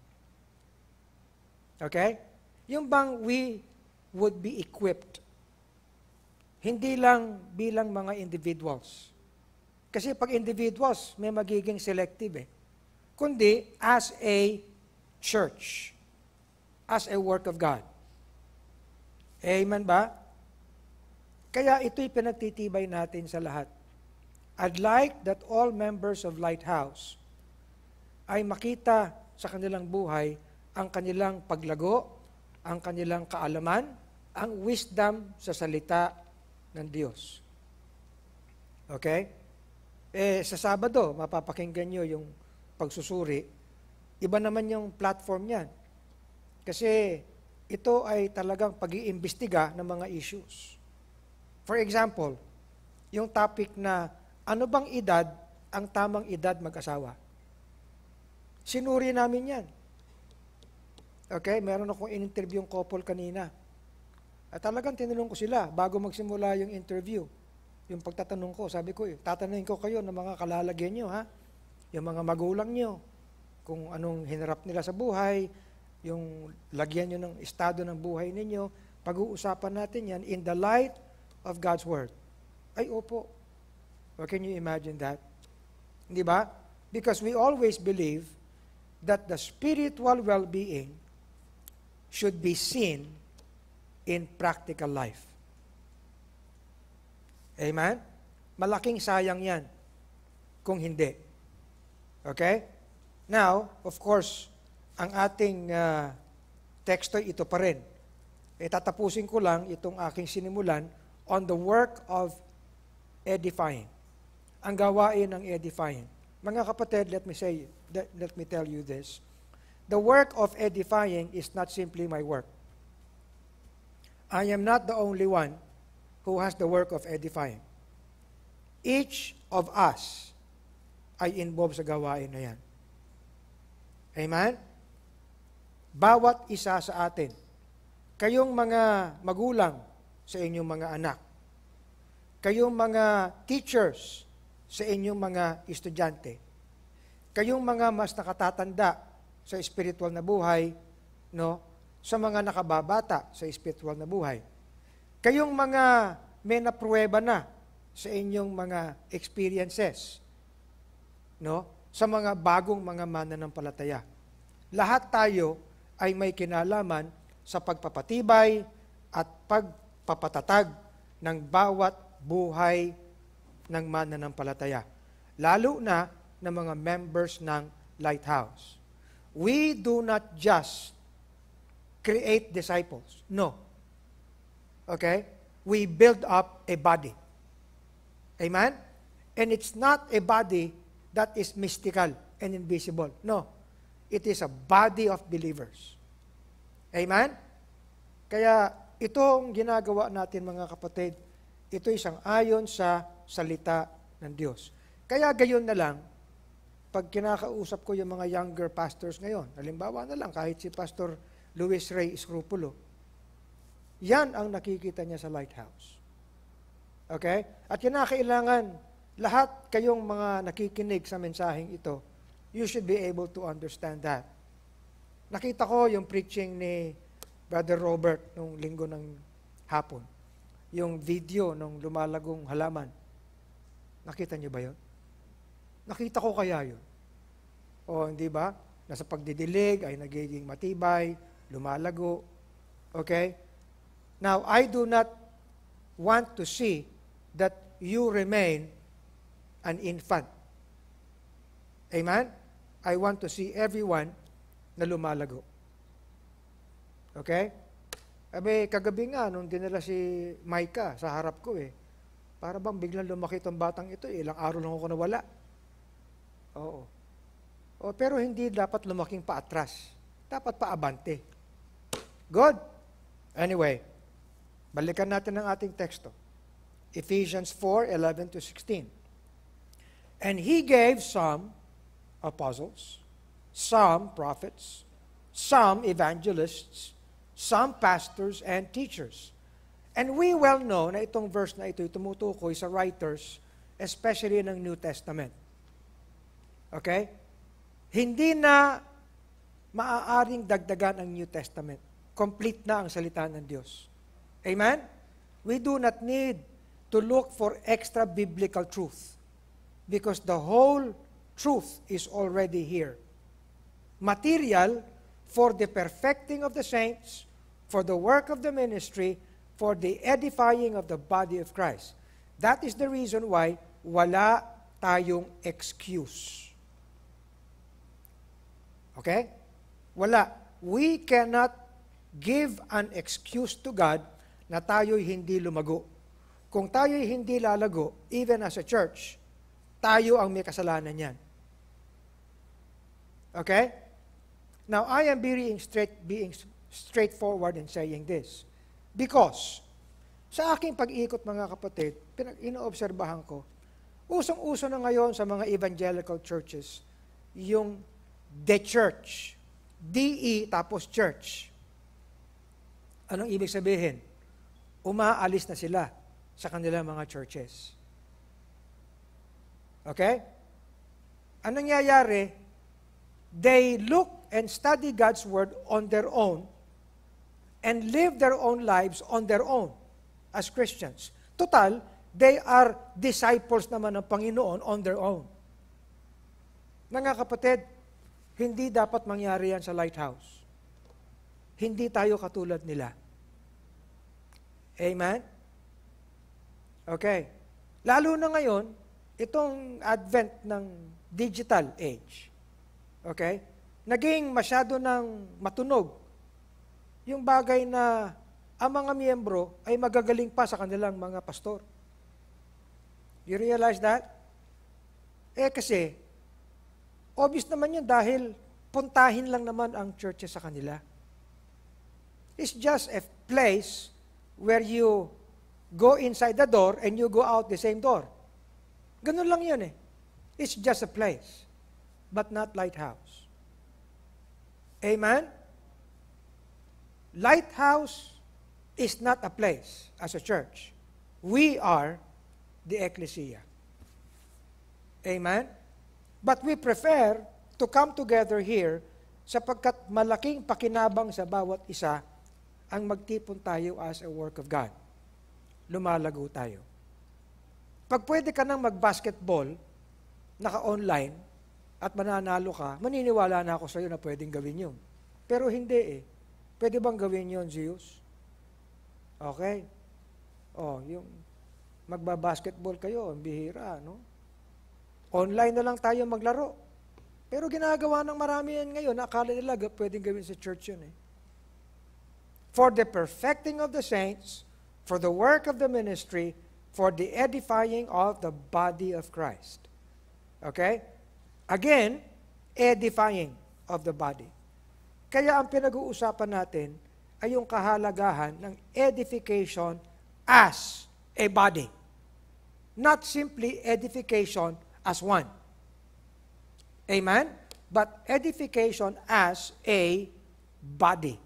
Okay? Yung bang we would be equipped, hindi lang bilang mga individuals. Kasi pag individuals, may magiging selective kundi as a church, as a work of God. Amen ba? Kaya ito'y pinagtitibay natin sa lahat. I'd like that all members of Lighthouse ay makita sa kanilang buhay ang kanilang paglago, ang kanilang kaalaman, ang wisdom sa salita ng Diyos. Okay? Sa Sabado, mapapakinggan nyo yung pagsusuri. Iba naman yung platform niyan. Kasi ito ay talagang pag-iimbestiga ng mga issues. For example, yung topic na ano bang edad ang tamang edad mag-asawa? Sinuri namin yan. Okay, meron akong in-interview yung couple kanina. At talagang tinanong ko sila bago magsimula yung interview. Yung pagtatanong ko, sabi ko, tatanungin ko kayo ng mga kalalagyan nyo, ha? Yung mga magulang nyo, kung anong hinarap nila sa buhay, yung lagyan nyo ng estado ng buhay ninyo, pag-uusapan natin yan in the light of God's Word. Ay, opo. Or can you imagine that? Di ba? Because we always believe that the spiritual well-being should be seen in practical life. Amen? Malaking sayang yan kung hindi. Okay? Now, of course, ang ating teksto ito pa rin. Tatapusin ko lang itong aking sinimulan on the work of edifying. Ang gawain ng edifying. Mga kapatid, let me tell you this. The work of edifying is not simply my work. I am not the only one who has the work of edifying. Each of us ay involved sa gawain na yan. Amen? Bawat isa sa atin, kayong mga magulang sa inyong mga anak, kayong mga teachers sa inyong mga estudyante, kayong mga mas nakatatanda sa spiritual na buhay, no, sa mga nakababata sa spiritual na buhay, kayong mga may napruweba na sa inyong mga experiences, no, sa mga bagong mga mananampalataya. Lahat tayo ay may kinalaman sa pagpapatibay at pagpapatatag ng bawat buhay ng mananampalataya, lalo na ng mga members ng Lighthouse. We do not just create disciples. No. Okay? We build up a body. Amen? And it's not a body that is mystical and invisible. No. It is a body of believers. Amen? Kaya itong ginagawa natin, mga kapatid, ito isang ayon sa salita ng Diyos. Kaya gayon na lang, pag kinakausap ko yung mga younger pastors ngayon, halimbawa na lang, kahit si Pastor Luis Ray Escrupulo, yan ang nakikita niya sa Lighthouse. Okay? At kinakailangan, lahat kayong mga nakikinig sa mensaheng ito, you should be able to understand that. Nakita ko yung preaching ni Brother Robert nung linggo ng hapon. Yung video ng lumalagong halaman. Nakita niyo ba yun? Nakita ko kaya yun. O hindi ba? Nasa pagdidilig ay nagiging matibay, lumalago. Okay? Now, I do not want to see that you remain an infant. Amen? I want to see everyone na lumalago. Okay? Abe, kagabi nga, nung dinala si Micah sa harap ko para bang biglang lumaki itong batang ito, ilang araw lang ako nawala. Oo. Pero hindi dapat lumaking paatras. Dapat paabante. Good? Anyway, balikan natin ang ating teksto. Ephesians 4:11-16. And he gave some apostles, some prophets, some evangelists, some pastors and teachers. And we well know na itong verse na ito tumutukoy sa writers, especially ng New Testament. Okay? Hindi na maaaring dagdagan ang New Testament. Complete na ang salita ng Diyos. Amen? We do not need to look for extra biblical truth because the whole truth is already here. Material for the perfecting of the saints, for the work of the ministry, for the edifying of the body of Christ. That is the reason why wala tayong excuse. Okay? Wala. We cannot give an excuse to God na tayo'y hindi lumago. Kung tayo'y hindi lalago, even as a church, tayo ang may kasalanan yan. Okay? Now, I am being straightforward in saying this. Because, sa aking pag-ikot, mga kapatid, inoobserbahan ko, usong-uso na ngayon sa mga evangelical churches, yung the church. D-E tapos church. Anong ibig sabihin? Umaalis na sila sa kanilang mga churches. Okay? Anong nangyayari? They look and study God's Word on their own and live their own lives on their own as Christians. Total, they are disciples naman ng Panginoon on their own. Mga kapatid, hindi dapat mangyari yan sa Lighthouse. Hindi tayo katulad nila. Amen? Okay. Lalo na ngayon, itong advent ng digital age, okay, naging masyado ng matunog yung bagay na ang mga miyembro ay magagaling pa sa kanilang mga pastor. You realize that? Kasi, obvious naman yun dahil puntahin lang naman ang churches sa kanila. It's just a place where you go inside the door and you go out the same door. Ganun lang yun eh. It's just a place, but not lighthouse. Amen? Lighthouse is not a place as a church. We are the ecclesia. Amen? But we prefer to come together here sapagkat malaking pakinabang sa bawat isa ang magtipon tayo as a work of God. Lumalago tayo. Pag pwede ka nang mag-basketball, naka-online, at mananalo ka, maniniwala na ako sa iyo na pwedeng gawin yun. Pero hindi eh. Pwede bang gawin yun, Zeus? Okay. Yung magbabasketball kayo, ang bihira, no? Online na lang tayo maglaro. Pero ginagawa ng marami yan ngayon, akala nila pwedeng gawin sa church yun eh. For the perfecting of the saints, for the work of the ministry, for the edifying of the body of Christ. Okay? Again, edifying of the body. Kaya ang pinag-uusapan natin ay yung kahalagahan ng edification as a body. Not simply edification as one. Amen? But edification as a body.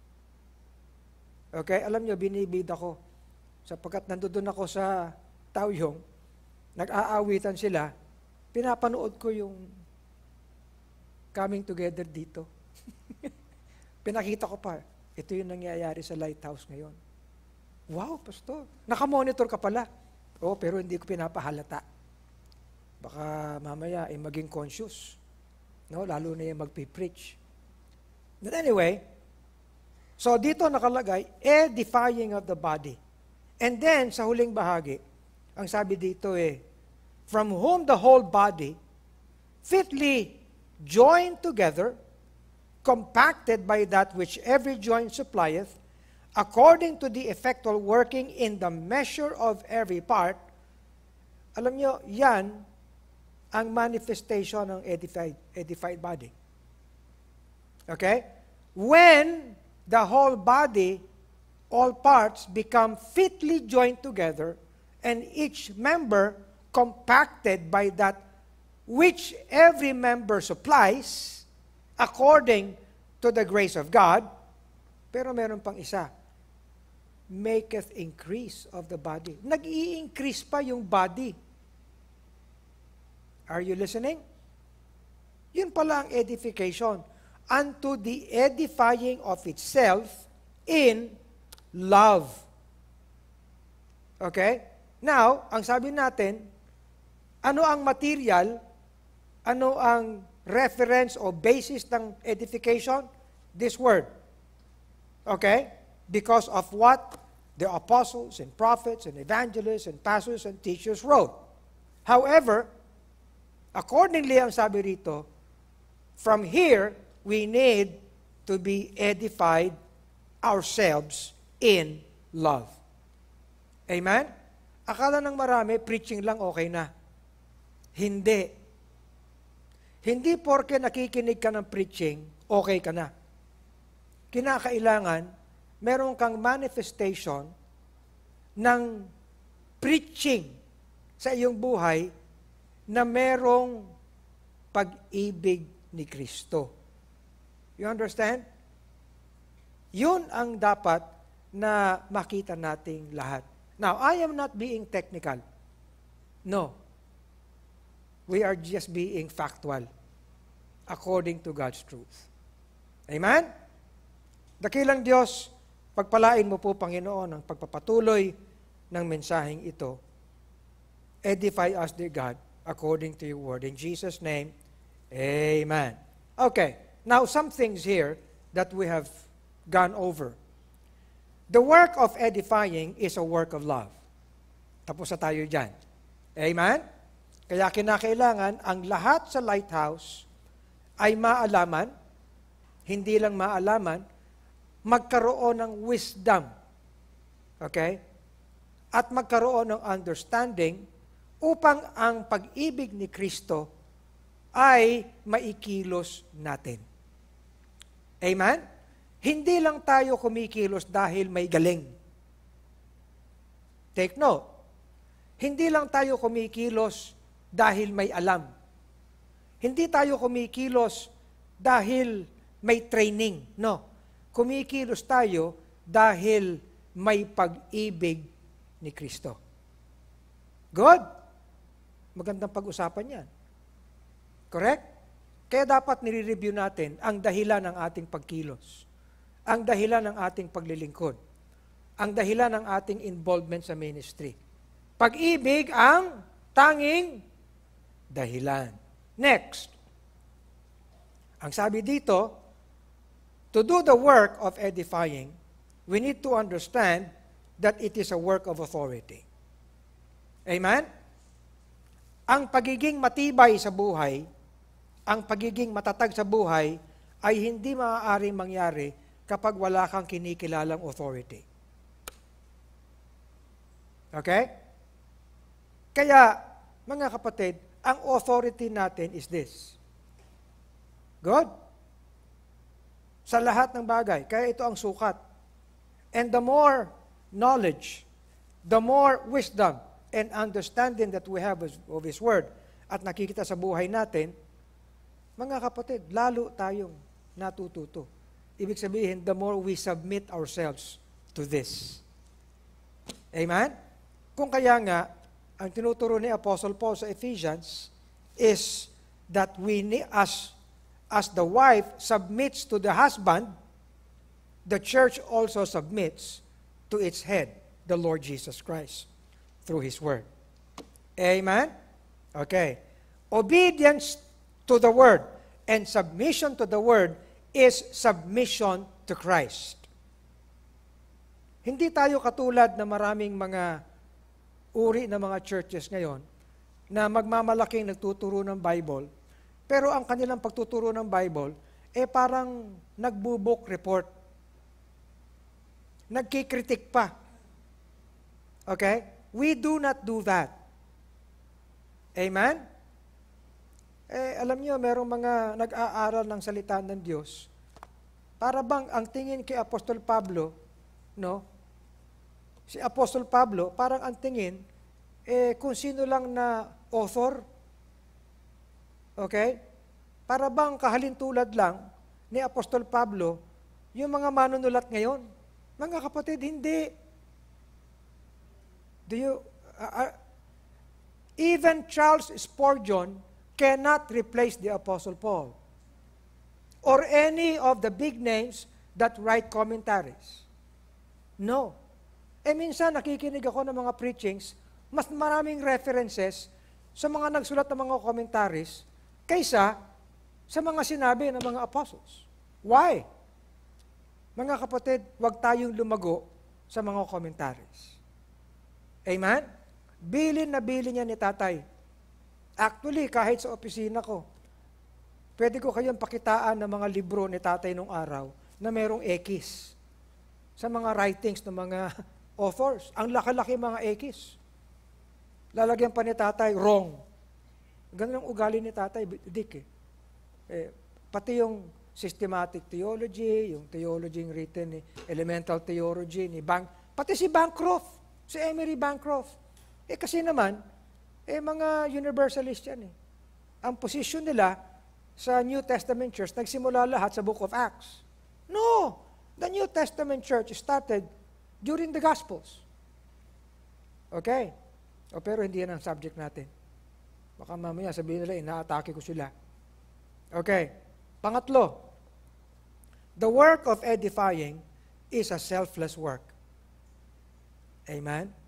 Okay? Alam nyo, binibida ko. Sapagkat nandoon ako sa Taoyong, nag-aawitan sila, pinapanood ko yung coming together dito. Pinakita ko pa, ito yung nangyayari sa Lighthouse ngayon. Wow, pastor, nakamonitor ka pala. Pero hindi ko pinapahalata. Baka mamaya maging conscious. No? Lalo na yung magpipreach. But anyway, so dito nakalagay, edifying of the body. And then, sa huling bahagi, ang sabi dito from whom the whole body, fitly joined together, compacted by that which every joint supplieth, according to the effectual working in the measure of every part. Alam nyo, yan ang manifestation ng edified body. Okay? When the whole body, all parts become fitly joined together, and each member compacted by that which every member supplies, according to the grace of God. Pero meron pang isa, maketh increase of the body. Nag-i-increase pa yung body. Are you listening? Yun pala ang edification. Unto the edifying of itself in love. Okay? Now, ang sabi natin, ano ang material, ano ang reference o basis ng edification? This word. Okay? Because of what the apostles and prophets and evangelists and pastors and teachers wrote. However, accordingly, ang sabi rito, from here, we need to be edified ourselves in love. Amen? Akala ng marami, preaching lang okay na. Hindi. Hindi porke nakikinig ka ng preaching, okay ka na. Kinakailangan, meron kang manifestation ng preaching sa iyong buhay na merong pag-ibig ni Kristo. You understand? Yun ang dapat na makita nating lahat. Now, I am not being technical. No. We are just being factual according to God's truth. Amen? Dakilang Diyos, pagpalain mo po, Panginoon, ang pagpapatuloy ng mensaheng ito. Edify us, dear God, according to your word. In Jesus' name, amen. Okay, now some things here that we have gone over. The work of edifying is a work of love. Tapos na tayo dyan. Amen? Kaya kinakailangan ang lahat sa lighthouse ay maalaman, hindi lang maalaman, magkaroon ng wisdom. Okay? At magkaroon ng understanding upang ang pag-ibig ni Kristo ay maikilos natin. Amen? Hindi lang tayo kumikilos dahil may galing. Take note. Hindi lang tayo kumikilos dahil may alam. Hindi tayo kumikilos dahil may training. No. Kumikilos tayo dahil may pag-ibig ni Kristo. Good? Magandang pag-usapan yan. Correct? Kaya dapat nire-review natin ang dahilan ng ating pagkilos. Ang dahilan ng ating paglilingkod. Ang dahilan ng ating involvement sa ministry. Pag-ibig ang tanging dahilan. Next. Ang sabi dito, to do the work of edifying, we need to understand that it is a work of authority. Amen? Ang pagiging matibay sa buhay, ang pagiging matatag sa buhay, ay hindi maaaring mangyari kapag wala kang kinikilalang authority. Okay? Kaya, mga kapatid, ang authority natin is this. Good? Sa lahat ng bagay. Kaya ito ang sukat. And the more knowledge, the more wisdom and understanding that we have of His Word at nakikita sa buhay natin, mga kapatid, lalo tayong natututo. Ibig sabihin, the more we submit ourselves to this. Amen? Kung kaya nga, ang tinuturo ni Apostle Paul sa Ephesians is that we need, as the wife submits to the husband, the church also submits to its head, the Lord Jesus Christ, through His Word. Amen? Okay. Obedience to the Word and submission to the Word is submission to Christ. Hindi tayo katulad na maraming mga uri ng mga churches ngayon na magmamalaking nagtuturo ng Bible, pero ang kanilang pagtuturo ng Bible, parang nagbo-book report. Nagkikritik pa. Okay? We do not do that. Amen? Alam niyo, merong mga nag-aaral ng salita ng Diyos. Para bang ang tingin kay Apostol Pablo, no? Si Apostol Pablo, parang ang tingin, kung sino lang na author, okay? Para bang kahalintulad lang ni Apostol Pablo, yung mga manunulat ngayon. Mga kapatid, hindi. Even Charles Spurgeon cannot replace the Apostle Paul or any of the big names that write commentaries. No. Minsan nakikinig ako ng mga preachings, mas maraming references sa mga nagsulat ng mga commentaries kaysa sa mga sinabi ng mga apostles. Why? Mga kapatid, huwag tayong lumago sa mga commentaries. Amen? Bilin na bilin niya ni tatay. Actually, kahit sa opisina ko, pwede ko kayong pakitaan ng mga libro ni tatay nung araw na merong X sa mga writings ng mga authors. Ang laki-laki mga X. Lalagyan pa ni tatay, wrong. Ganun ang ugali ni tatay, Dick. Pati yung systematic theology, yung theology written, elemental theology, pati si Bancroft, si Emery Bancroft. Kasi naman, mga universalist yan. Ang position nila sa New Testament Church, nagsimula lahat sa Book of Acts. No! The New Testament Church started during the Gospels. Okay? Pero hindi yan ang subject natin. Baka mamaya sabihin nila, inaatake ko sila. Okay. Pangatlo, the work of edifying is a selfless work. Amen?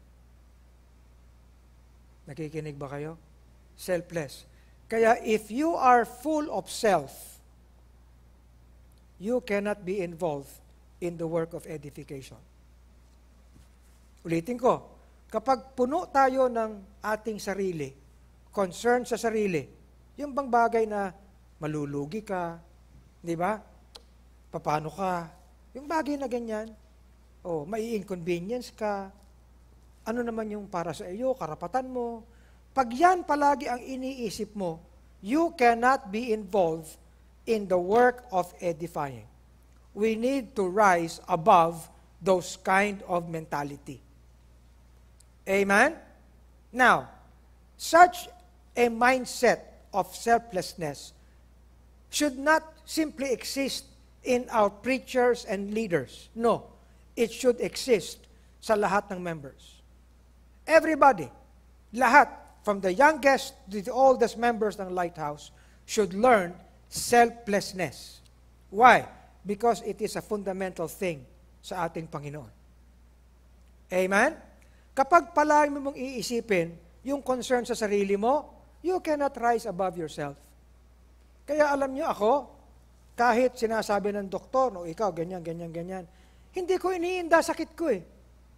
Nakikinig ba kayo? Selfless. Kaya if you are full of self, you cannot be involved in the work of edification. Ulitin ko, kapag puno tayo ng ating sarili, concern sa sarili. Yung bang bagay na malulugi ka, di ba? Paano ka? Yung bagay na ganyan, mai-inconvenience ka, ano naman yung para sa iyo, karapatan mo. Pag yan palagi ang iniisip mo, you cannot be involved in the work of edifying. We need to rise above those kind of mentality. Amen? Now, such a mindset of selflessness should not simply exist in our preachers and leaders. No, it should exist sa lahat ng members. Everybody, lahat, from the youngest to the oldest members ng Lighthouse, should learn selflessness. Why? Because it is a fundamental thing sa ating Panginoon. Amen? Kapag palagi mong iisipin yung concern sa sarili mo, you cannot rise above yourself. Kaya alam niyo ako, kahit sinasabi ng doktor, no, ikaw, ganyan, ganyan, ganyan, hindi ko iniinda sakit ko eh.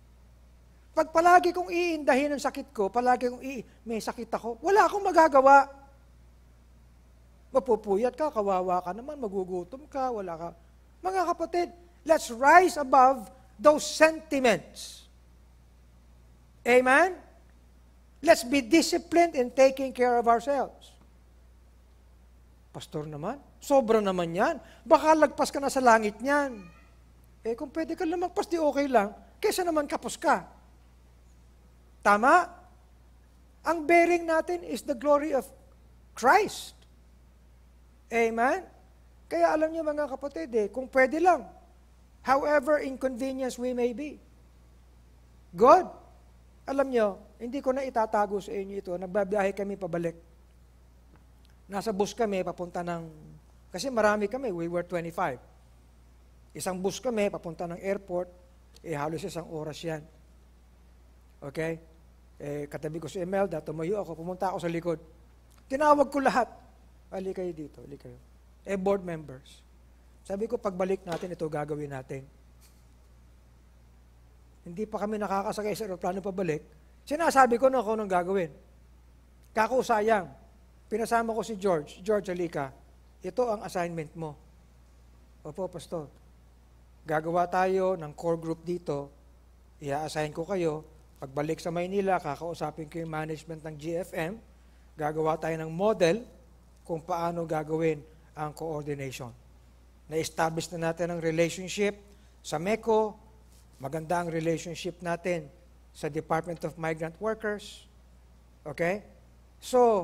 Pag palagi kong iindahin ang sakit ko, palagi kong may sakit ako, wala akong magagawa. Mapupuyat ka, kawawa ka naman, magugutom ka, wala ka. Mga kapatid, let's rise above those sentiments. Amen? Let's be disciplined in taking care of ourselves. Pastor naman, sobra naman yan. Baka lagpas ka na sa langit niyan. Kung pwede ka lumagpas, di okay lang. Kesa naman kapos ka. Tama? Ang bearing natin is the glory of Christ. Amen? Kaya alam niyo mga kapatid, kung pwede lang, however inconvenience we may be. God, alam niyo, hindi ko na itatago sa inyo ito. Nagbabiyahe kami pabalik. Nasa bus kami, papunta kasi marami kami, we were 25. Isang bus kami, papunta ng airport, halos isang oras yan. Okay? Katabi ko si Imelda, tumayo ako, pumunta ako sa likod. Tinawag ko lahat. Ali kayo dito, ali kayo. Board members. Sabi ko, pagbalik natin, ito gagawin natin. Hindi pa kami nakakasakay sa aeroplano pabalik. Sinasabi ko na ako nang gagawin. Kakusayang. Pinasama ko si George. George, halika. Ito ang assignment mo. Opo, Pastor. Gagawa tayo ng core group dito. I-assign ko kayo. Pagbalik sa Maynila, kakausapin ko yung management ng GFM. Gagawa tayo ng model kung paano gagawin ang coordination. Na-establish na natin ang relationship sa MECO. Maganda ang relationship natin sa Department of Migrant Workers. Okay? So,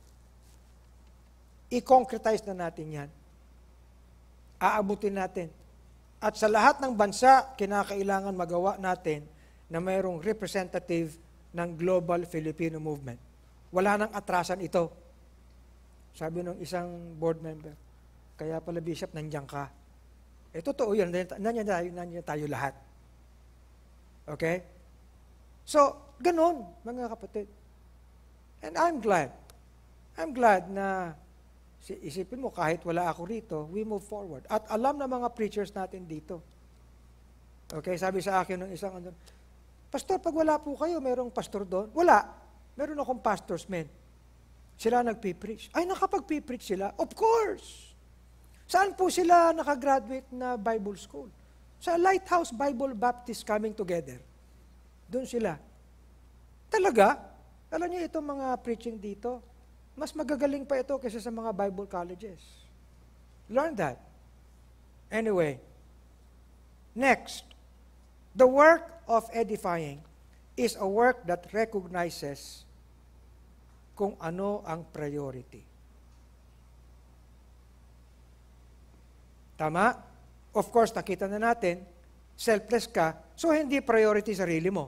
i-concretize na natin yan. Aabutin natin. At sa lahat ng bansa, kinakailangan magawa natin na mayroong representative ng Global Filipino Movement. Wala nang atrasan ito. Sabi ng isang board member, kaya pala Bishop, nandiyan ka. Totoo yan, nandiyan tayo lahat. Okay? So, ganun, mga kapatid. And I'm glad na isipin mo, kahit wala ako rito, we move forward. At alam na mga preachers natin dito. Okay, sabi sa akin ng isang, Pastor, pag wala po kayo, merong pastor doon? Wala. Meron akong pastors, men. Sila nagpipreach. Ay, nakapag-preach sila? Of course! Saan po sila nakagraduate na Bible school? Sa Lighthouse Bible Baptist Coming Together. Doon sila. Talaga? Alam niyo itong mga preaching dito, mas magagaling pa ito kaysa sa mga Bible colleges. Learn that. Anyway, next, the work of edifying is a work that recognizes kung ano ang priority. Tama? Of course, nakita na natin, selfless ka, so hindi priority sarili mo.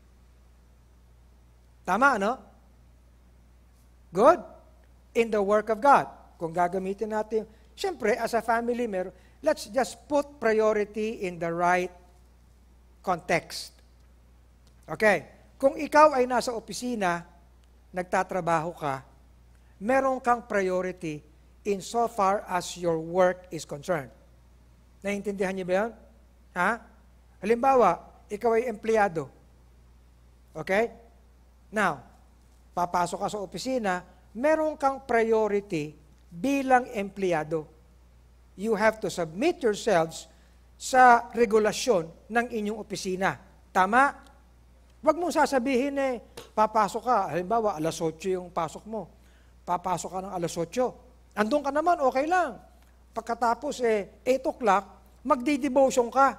Tama, no? Good? In the work of God. Kung gagamitin natin, syempre, as a family, let's just put priority in the right context. Okay? Kung ikaw ay nasa opisina, nagtatrabaho ka, meron kang priority insofar as your work is concerned. Naiintindihan niyo ba yan? Ha? Halimbawa, ikaw ay empleyado. Okay? Now, papasok ka sa opisina, meron kang priority bilang empleyado. You have to submit yourselves sa regulasyon ng inyong opisina. Tama? Huwag mong sasabihin papasok ka, halimbawa, alas 8 yung pasok mo. Papasok ka ng alas 8. Andun ka naman, okay lang. Pagkatapos 8 o'clock, magdi-devotion ka.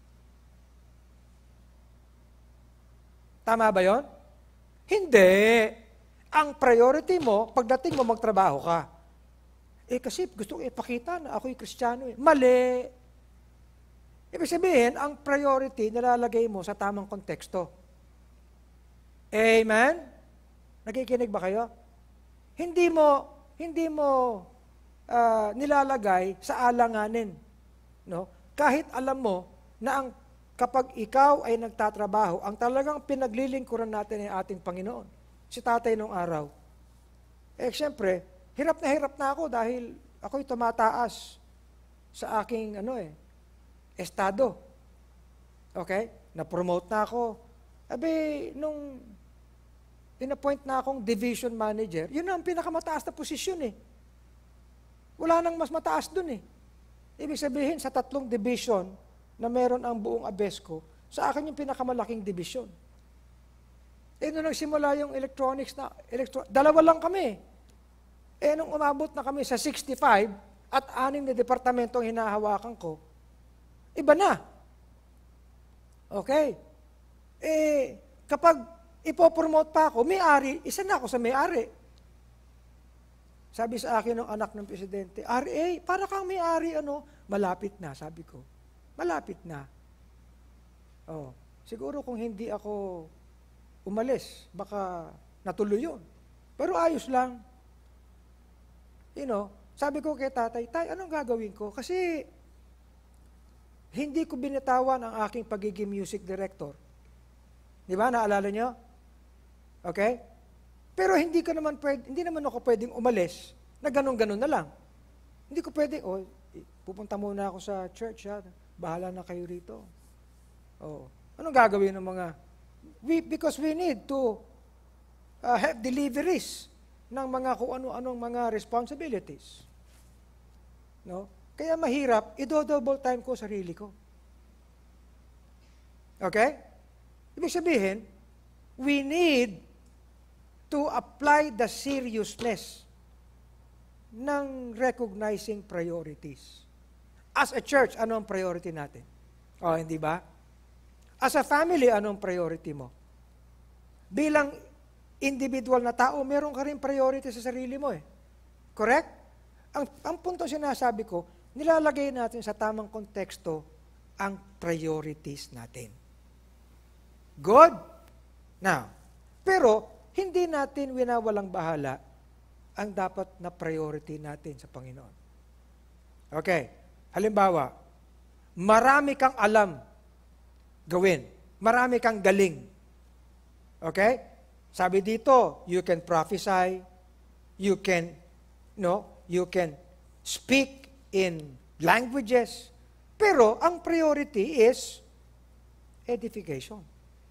Tama ba yon? Hindi. Ang priority mo, pagdating mo magtrabaho ka. Kasi gusto ko ipakita na ako'y Kristiyano. Mali. Ibig sabihin, ang priority nilalagay mo sa tamang konteksto. Amen? Nakikinig ba kayo? Hindi mo nilalagay sa alanganin. No? Kahit alam mo na kapag ikaw ay nagtatrabaho, ang talagang pinaglilingkuran natin ay ating Panginoon. Si tatay nung araw. Siyempre, hirap na ako dahil ako'y tumataas sa aking estado. Okay? Na-promote na ako. Nung in-appoint na akong division manager, yun ang pinakamataas na posisyon Wala nang mas mataas dun Ibig sabihin, sa 3 division na meron ang buong Abesco, sa akin yung pinakamalaking division. Nung nagsimula yung electronics dalawa lang kami. Nung umabot na kami sa 65 at 6 na departamento ang hinahawakan ko, iba na. Okay? Kapag ipopromote pa ako, may-ari, isa na ako sa may-ari. Sabi sa akin ng anak ng presidente, RA, para kang may-ari, malapit na, sabi ko. Malapit na. Siguro kung hindi ako umalis, baka natuloy yun. Pero ayos lang. Sabi ko kay tatay, tay, anong gagawin ko? Kasi hindi ko binitawan ang aking pagiging music director. Di ba? Naalala nyo? Okay? Pero hindi naman ako pwedeng umalis na ganun-ganun na lang. Hindi ko pwedeng, pupunta muna ako sa church, bahala na kayo rito. Anong gagawin ng mga, because we need to have deliveries ng mga kung ano-anong mga responsibilities. No? Kaya mahirap, i-double time ko sarili ko. Okay? Ibig sabihin, we need to apply the seriousness ng recognizing priorities. As a church, ano ang priority natin? Hindi ba? As a family, ano ang priority mo? Bilang individual na tao, meron ka rin priority sa sarili mo Correct? Ang punto sinasabi ko, nilalagay natin sa tamang konteksto ang priorities natin. Good? Now, pero hindi natin winawalang bahala ang dapat na priority natin sa Panginoon. Okay. Halimbawa, marami kang alam gawin. Marami kang galing. Okay? Sabi dito, you can prophesy, you can speak in languages, pero ang priority is edification.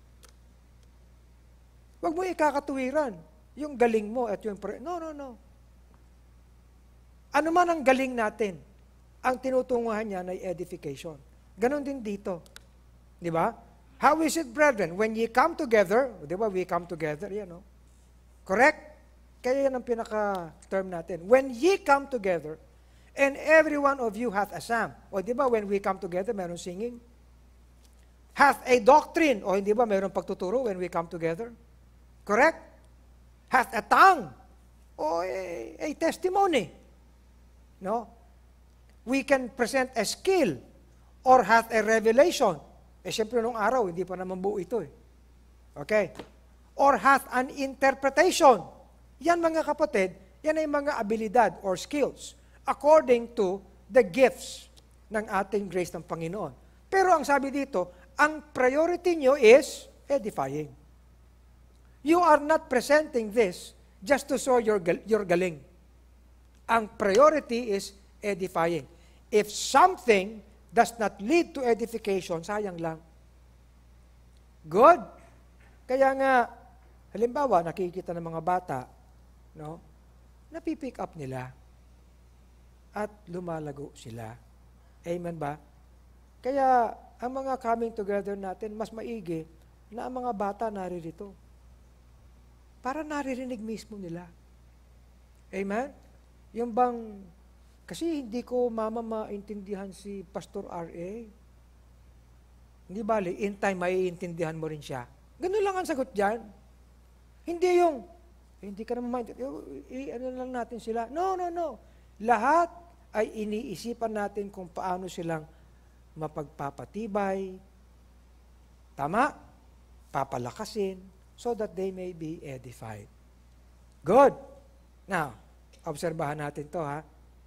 Huwag mo ikakatuwiran yung galing mo at yung No. Ano man ang galing natin, ang tinutunguhan niya ay edification. Ganon din dito. Di ba? How is it, brethren? When ye come together, di ba, we come together, Correct? Kaya yan ang pinaka-term natin. When ye come together, and every one of you hath a psalm. O di ba, when we come together, meron singing. Hath a doctrine. O hindi ba, meron pagtuturo when we come together. Correct? Hath a tongue. O a testimony. No? We can present a skill or hath a revelation. Siyempre nung araw, hindi pa naman buo ito Okay? Or hath an interpretation. Yan mga kapatid, yan ay mga abilidad or skills according to the gifts ng ating grace ng Panginoon. Pero ang sabi dito, ang priority nyo is edifying. You are not presenting this just to show your galing. Ang priority is edifying. If something does not lead to edification, sayang lang. Good? Kaya nga, Halimbawa, nakikita ng mga bata, no? Napipick up nila at lumalago sila. Amen ba? Kaya, ang mga coming together natin, mas maigi na ang mga bata naririto. Para naririnig mismo nila. Amen? Yung bang, kasi hindi ko maintindihan si Pastor R.A. Hindi bali, in time, maiintindihan mo rin siya. Ganun lang ang sagot dyan. Hindi yung, hindi ka naman maintindihan, ano lang natin sila. No. Lahat ay iniisipan natin kung paano silang mapagpapatibay, tama, papalakasin, so that they may be edified. Good. Now, obserbahan natin to ha.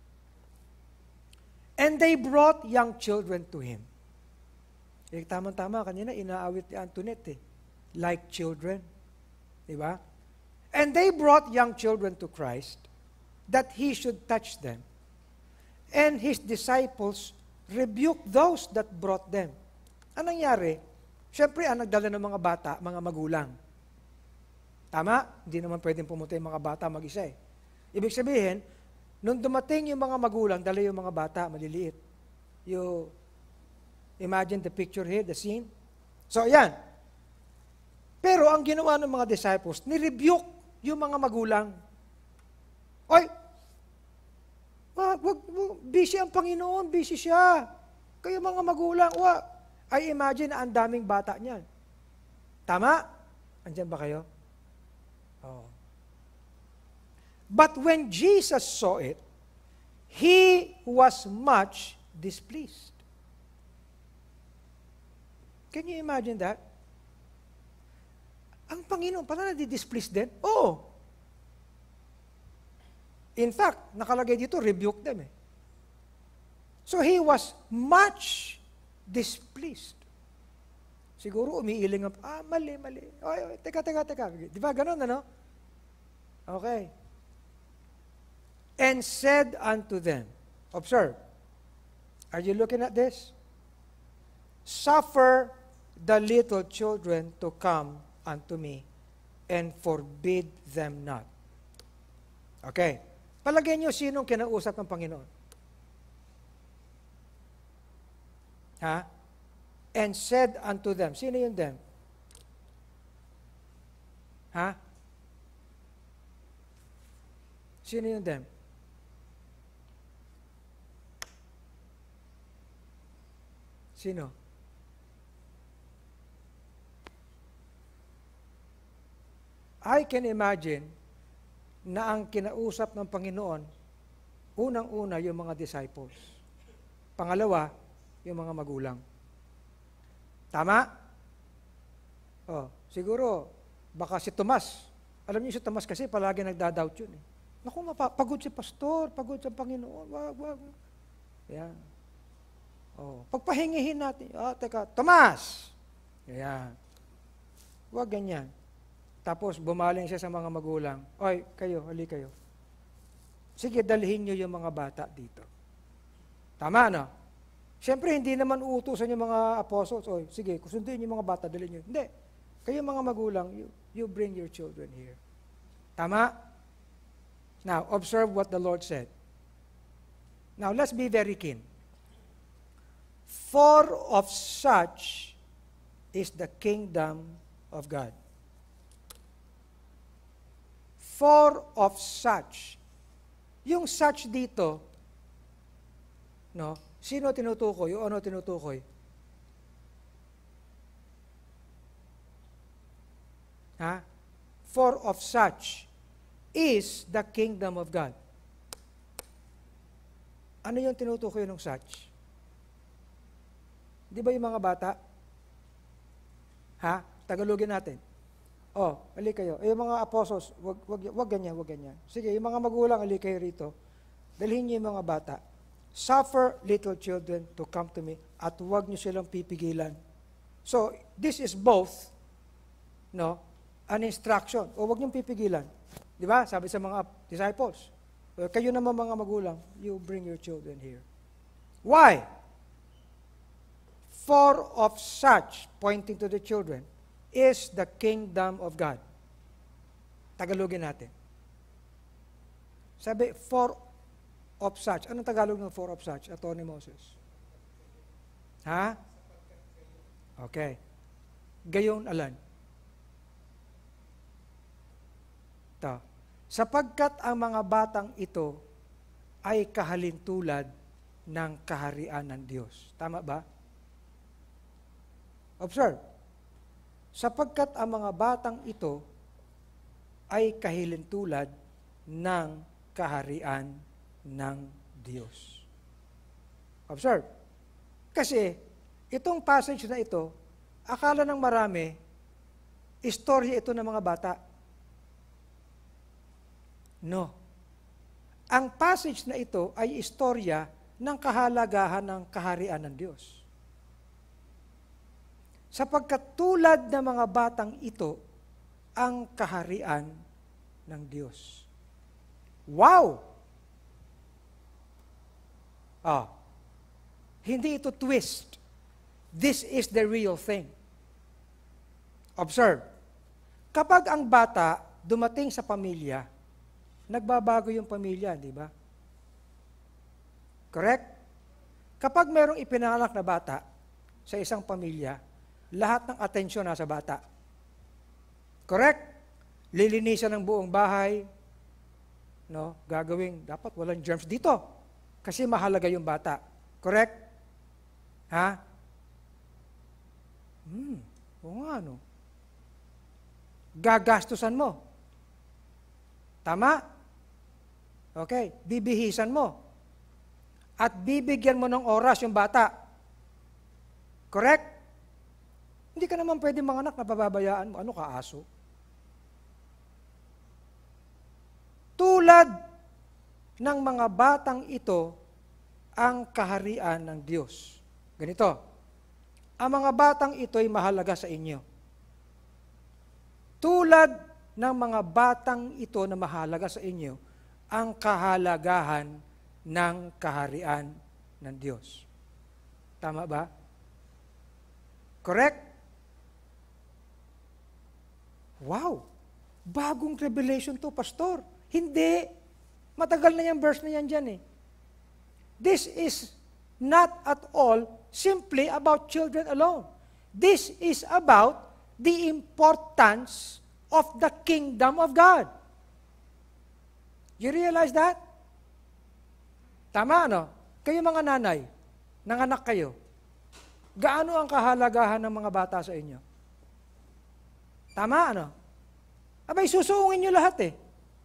And they brought young children to him. Tama-tama, kanina inaawit ni Antoinette like children. Diba? And they brought young children to Christ that he should touch them. And his disciples rebuked those that brought them. Anong nangyari? Siyempre, ang nagdala ng mga bata, mga magulang. Tama? Hindi naman pwedeng pumunta yung mga bata mag-isa eh. Ibig sabihin, nung dumating yung mga magulang, dala yung mga bata, maliliit. You imagine the picture here, the scene? So, yan. Pero ang ginawa ng mga disciples, nirebuke yung mga magulang. Oy, wag, busy ang Panginoon, busy siya. Kayo mga magulang, I imagine na ang daming bata niyan. Tama? Andyan ba kayo? Oh. But when Jesus saw it, he was much displeased. Can you imagine that? Ang Panginoon, pala nadi-displease din? Oo. In fact, nakalagay dito, rebuke them eh. So he was much displeased. Siguro umiiling ang, mali. Oy, teka. Di ba, ganun ano? Okay. And said unto them, observe, are you looking at this? Suffer the little children to come unto me, and forbid them not. Okay. Palagay niyo sinong kinausap ng Panginoon. Ha? And said unto them. Sino yung them? Ha? Sino yung them? Sino? I can imagine na ang kinausap ng Panginoon, unang-una yung mga disciples. Pangalawa, yung mga magulang. Tama? Siguro, baka si Tomas. Alam niyo si Tomas kasi palagi nagda-doubt yun. Naku, pagod si pastor, pagod sa Panginoon. Wag. Yan. Pagpahingihin natin. Teka, Tomas! Yan. Wag ganyan. Tapos bumaling siya sa mga magulang. Oy, kayo, hali kayo. Sige, dalhin niyo yung mga bata dito. Tama, no? Siyempre, hindi naman uutusan yung mga apostles. Oy, sige, kusundin yung mga bata, dalhin niyo. Hindi. Kayo mga magulang, you bring your children here. Tama? Now, observe what the Lord said. Now, let's be very keen. For of such is the kingdom of God. For of such. Yung such dito, no? Sino tinutukoy? O ano tinutukoy? Ha? For of such is the kingdom of God. Ano yung tinutukoy ng such? Di ba yung mga bata? Ha? Tagalogin natin. Ali kayo. Yung mga apostles, wag ganyan. Sige, yung mga magulang, ali kayo rito. Dalhin niyo yung mga bata. Suffer little children to come to me at wag niyo silang pipigilan. So, this is both, no, an instruction. O wag niyo pipigilan. Di ba? Sabi sa mga disciples. Kayo naman mga magulang, you bring your children here. Why? For of such, pointing to the children, is the kingdom of God. Tagalogin natin. Sabi, for of such. Anong Tagalog ng for of such, Atty. Moses? Ha? Okay. Gayon alan. Ito. Sapagkat ang mga batang ito ay kahalintulad ng kaharian ng Diyos. Tama ba? Observe. Sapagkat ang mga batang ito ay kahilintulad ng kaharian ng Diyos. Observe. Kasi, itong passage na ito, akala ng marami, istorya ito ng mga bata. No. Ang passage na ito ay istorya ng kahalagahan ng kaharian ng Diyos. Sapagkat tulad ng mga batang ito, ang kaharian ng Diyos. Wow! Hindi ito twist. This is the real thing. Observe. Kapag ang bata dumating sa pamilya, nagbabago yung pamilya, di ba? Correct? Kapag mayroong ipinanganak na bata sa isang pamilya, lahat ng atensyon nasa bata. Correct? Lilinisan ng buong bahay, no? Gagawing, dapat walang germs dito. Kasi mahalaga yung bata. Correct? Ha? Oo nga, no? Gagastusan mo. Tama? Okay. Bibihisan mo. At bibigyan mo ng oras yung bata. Correct? Hindi ka naman pwede manganak na pababayaan mo. Ano ka, aso? Tulad ng mga batang ito, ang kaharian ng Diyos. Ganito, ang mga batang ito ay mahalaga sa inyo. Tulad ng mga batang ito na mahalaga sa inyo, ang kahalagahan ng kaharian ng Diyos. Tama ba? Correct? Wow! Bagong revelation to, pastor. Hindi. Matagal na yung verse na yan dyan eh. This is not at all simply about children alone. This is about the importance of the kingdom of God. You realize that? Tama, no? Kayo mga nanay, nanganak kayo. Gaano ang kahalagahan ng mga bata sa inyo? Tama, ano? Abay, susuungin nyo lahat eh.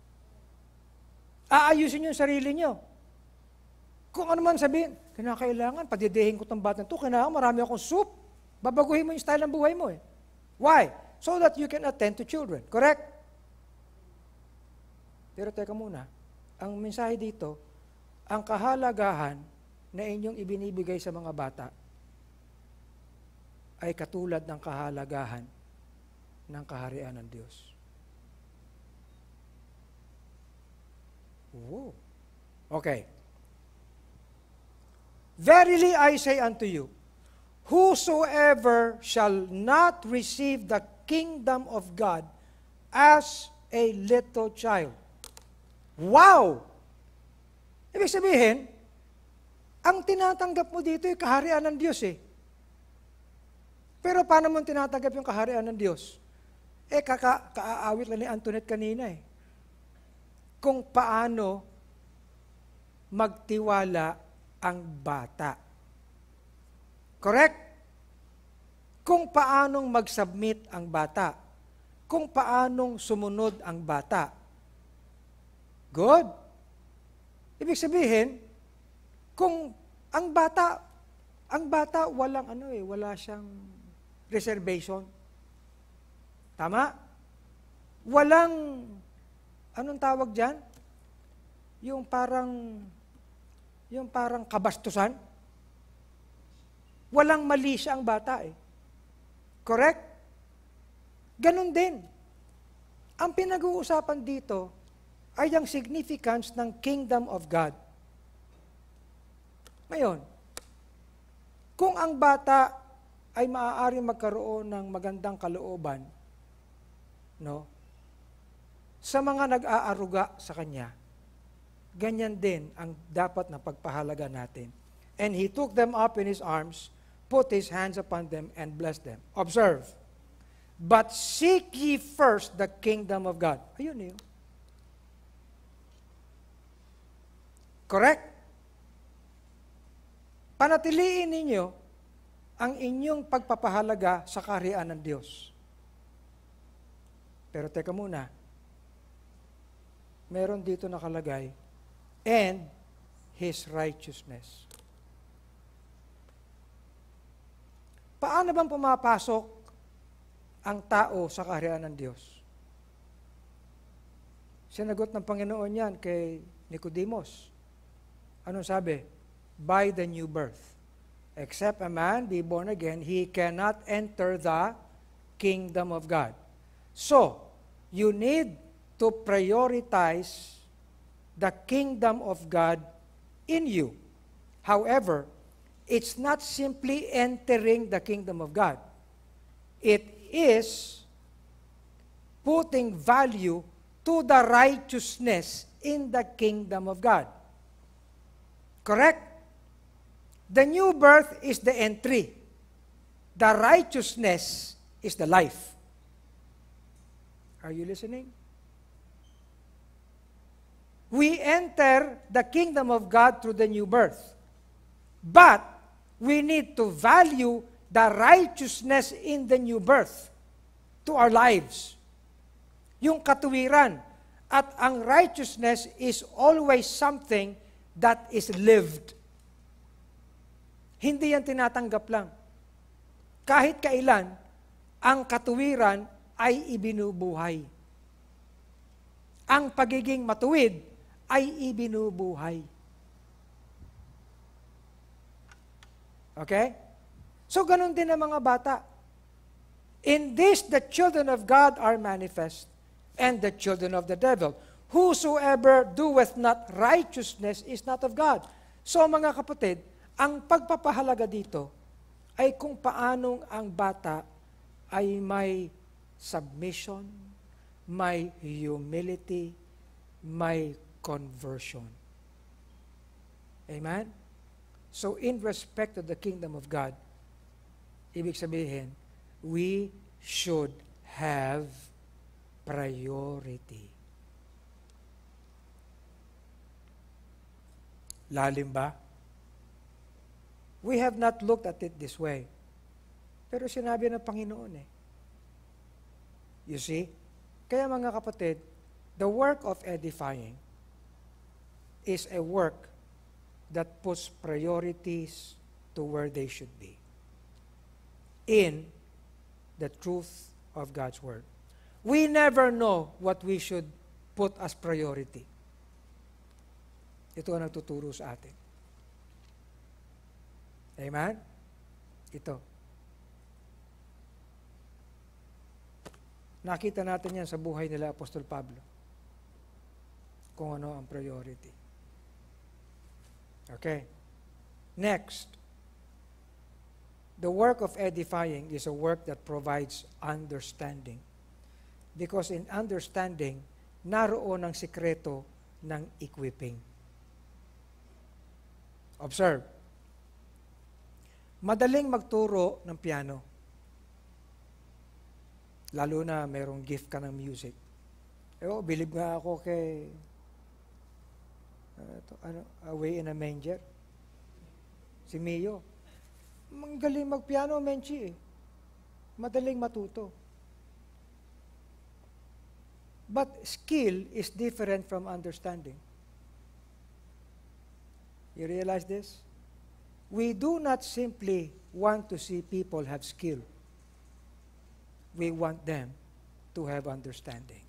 Aayusin nyo yung sarili nyo. Kung ano man sabihin, kinakailangan, padidehin ko itong batang ito, kailangan marami akong soup. Babaguhin mo yung style ng buhay mo eh. Why? So that you can attend to children. Correct? Pero teka muna, ang mensahe dito, ang kahalagahan na inyong ibinibigay sa mga bata ay katulad ng kahalagahan ng kaharian ng Diyos. Oh. Okay. Verily I say unto you, whosoever shall not receive the kingdom of God as a little child. Wow! Ibig sabihin, ang tinatanggap mo dito ay kaharian ng Diyos eh. Pero paano mo tinatanggap yung kaharian ng Diyos? Kaaawit lang ni Antoinette kanina eh. Kung paano magtiwala ang bata. Correct? Kung paanong mag-submit ang bata. Kung paanong sumunod ang bata. Good? Ibig sabihin, kung ang bata walang wala siyang reservation. Tama? Walang, anong tawag dyan? Yung parang kabastusan. Walang mali siya ang bata eh. Correct? Ganon din. Ang pinag-uusapan dito ay ang significance ng kingdom of God. Ngayon, kung ang bata ay maaaring magkaroon ng magandang kalooban, no? sa mga nag-aaruga sa Kanya, ganyan din ang dapat na pagpahalaga natin. And He took them up in His arms, put His hands upon them, and blessed them. Observe. But seek ye first the kingdom of God. Ayun yun. Correct? Panatiliin ninyo ang inyong pagpapahalaga sa kaharian ng Diyos. Pero teka muna, meron dito nakalagay, and His righteousness. Paano bang pumapasok ang tao sa kaharian ng Diyos? Sinagot ng Panginoon yan kay Nicodemus. Anong sabi? By the new birth. Except a man be born again, he cannot enter the kingdom of God. So, you need to prioritize the kingdom of God in you. However, it's not simply entering the kingdom of God. It is putting value to the righteousness in the kingdom of God. Correct? The new birth is the entry. The righteousness is the life. Are you listening? We enter the kingdom of God through the new birth. But we need to value the righteousness in the new birth to our lives. Yung katuwiran. At ang righteousness is always something that is lived. Hindi yan tinatanggap lang. Kahit kailan, ang katuwiran ay ibinubuhay. Ang pagiging matuwid ay ibinubuhay. Okay? So, ganun din ang mga bata. In this, the children of God are manifest, and the children of the devil. Whosoever doeth not righteousness is not of God. So, mga kapatid, ang pagpapahalaga dito ay kung paanong ang bata ay may submission, may humility, may conversion. Amen? So, in respect to the kingdom of God, ibig sabihin, we should have priority. Lalim ba? We have not looked at it this way. Pero sinabi ng Panginoon eh. You see? Kaya mga kapatid, the work of edifying is a work that puts priorities to where they should be. In the truth of God's Word. We never know what we should put as priority. Ito ang nagtuturo sa atin. Amen? Ito. Nakita natin yan sa buhay nila Apostol Pablo. Kung ano ang priority. Okay. Next. The work of edifying is a work that provides understanding. Because in understanding, naroon ang sikreto ng equipping. Observe. Madaling magturo ng piano. Lalo na mayroong gift ka ng music. Bilib nga ako kay Away in a Manger. Si Mio. Magaling magpiano, Menchi eh. Madaling matuto. But skill is different from understanding. You realize this? We do not simply want to see people have skill. We want them to have understanding.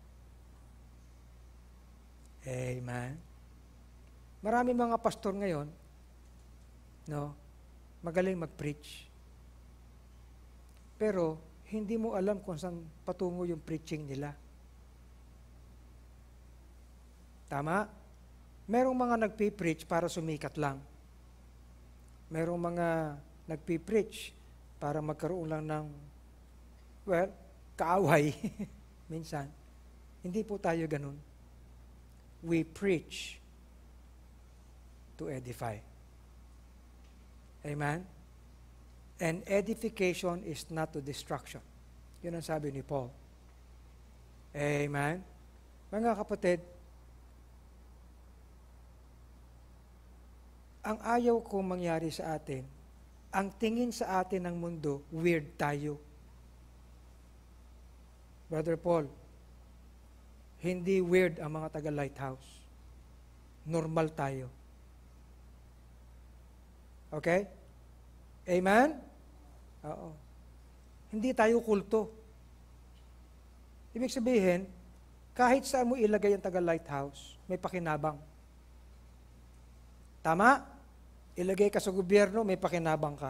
Amen. Marami mga pastor ngayon, no, magaling mag-preach. Pero hindi mo alam kung saan patungo yung preaching nila. Tama? Merong mga nagpi-preach para sumikat lang. Merong mga nagpi-preach para magkaroon lang ng, kaaway. Minsan. Hindi po tayo ganun. We preach to edify. Amen? And edification is not to destruction. Yun ang sabi ni Paul. Amen? Mga kapatid, ang ayaw kong mangyari sa atin, ang tingin sa atin ng mundo, weird tayo. Brother Paul, hindi weird ang mga taga-lighthouse. Normal tayo. Okay? Amen? Oo. Hindi tayo kulto. Ibig sabihin, kahit saan mo ilagay ang taga-lighthouse, may pakinabang. Tama? Ilagay ka sa gobyerno, may pakinabang ka.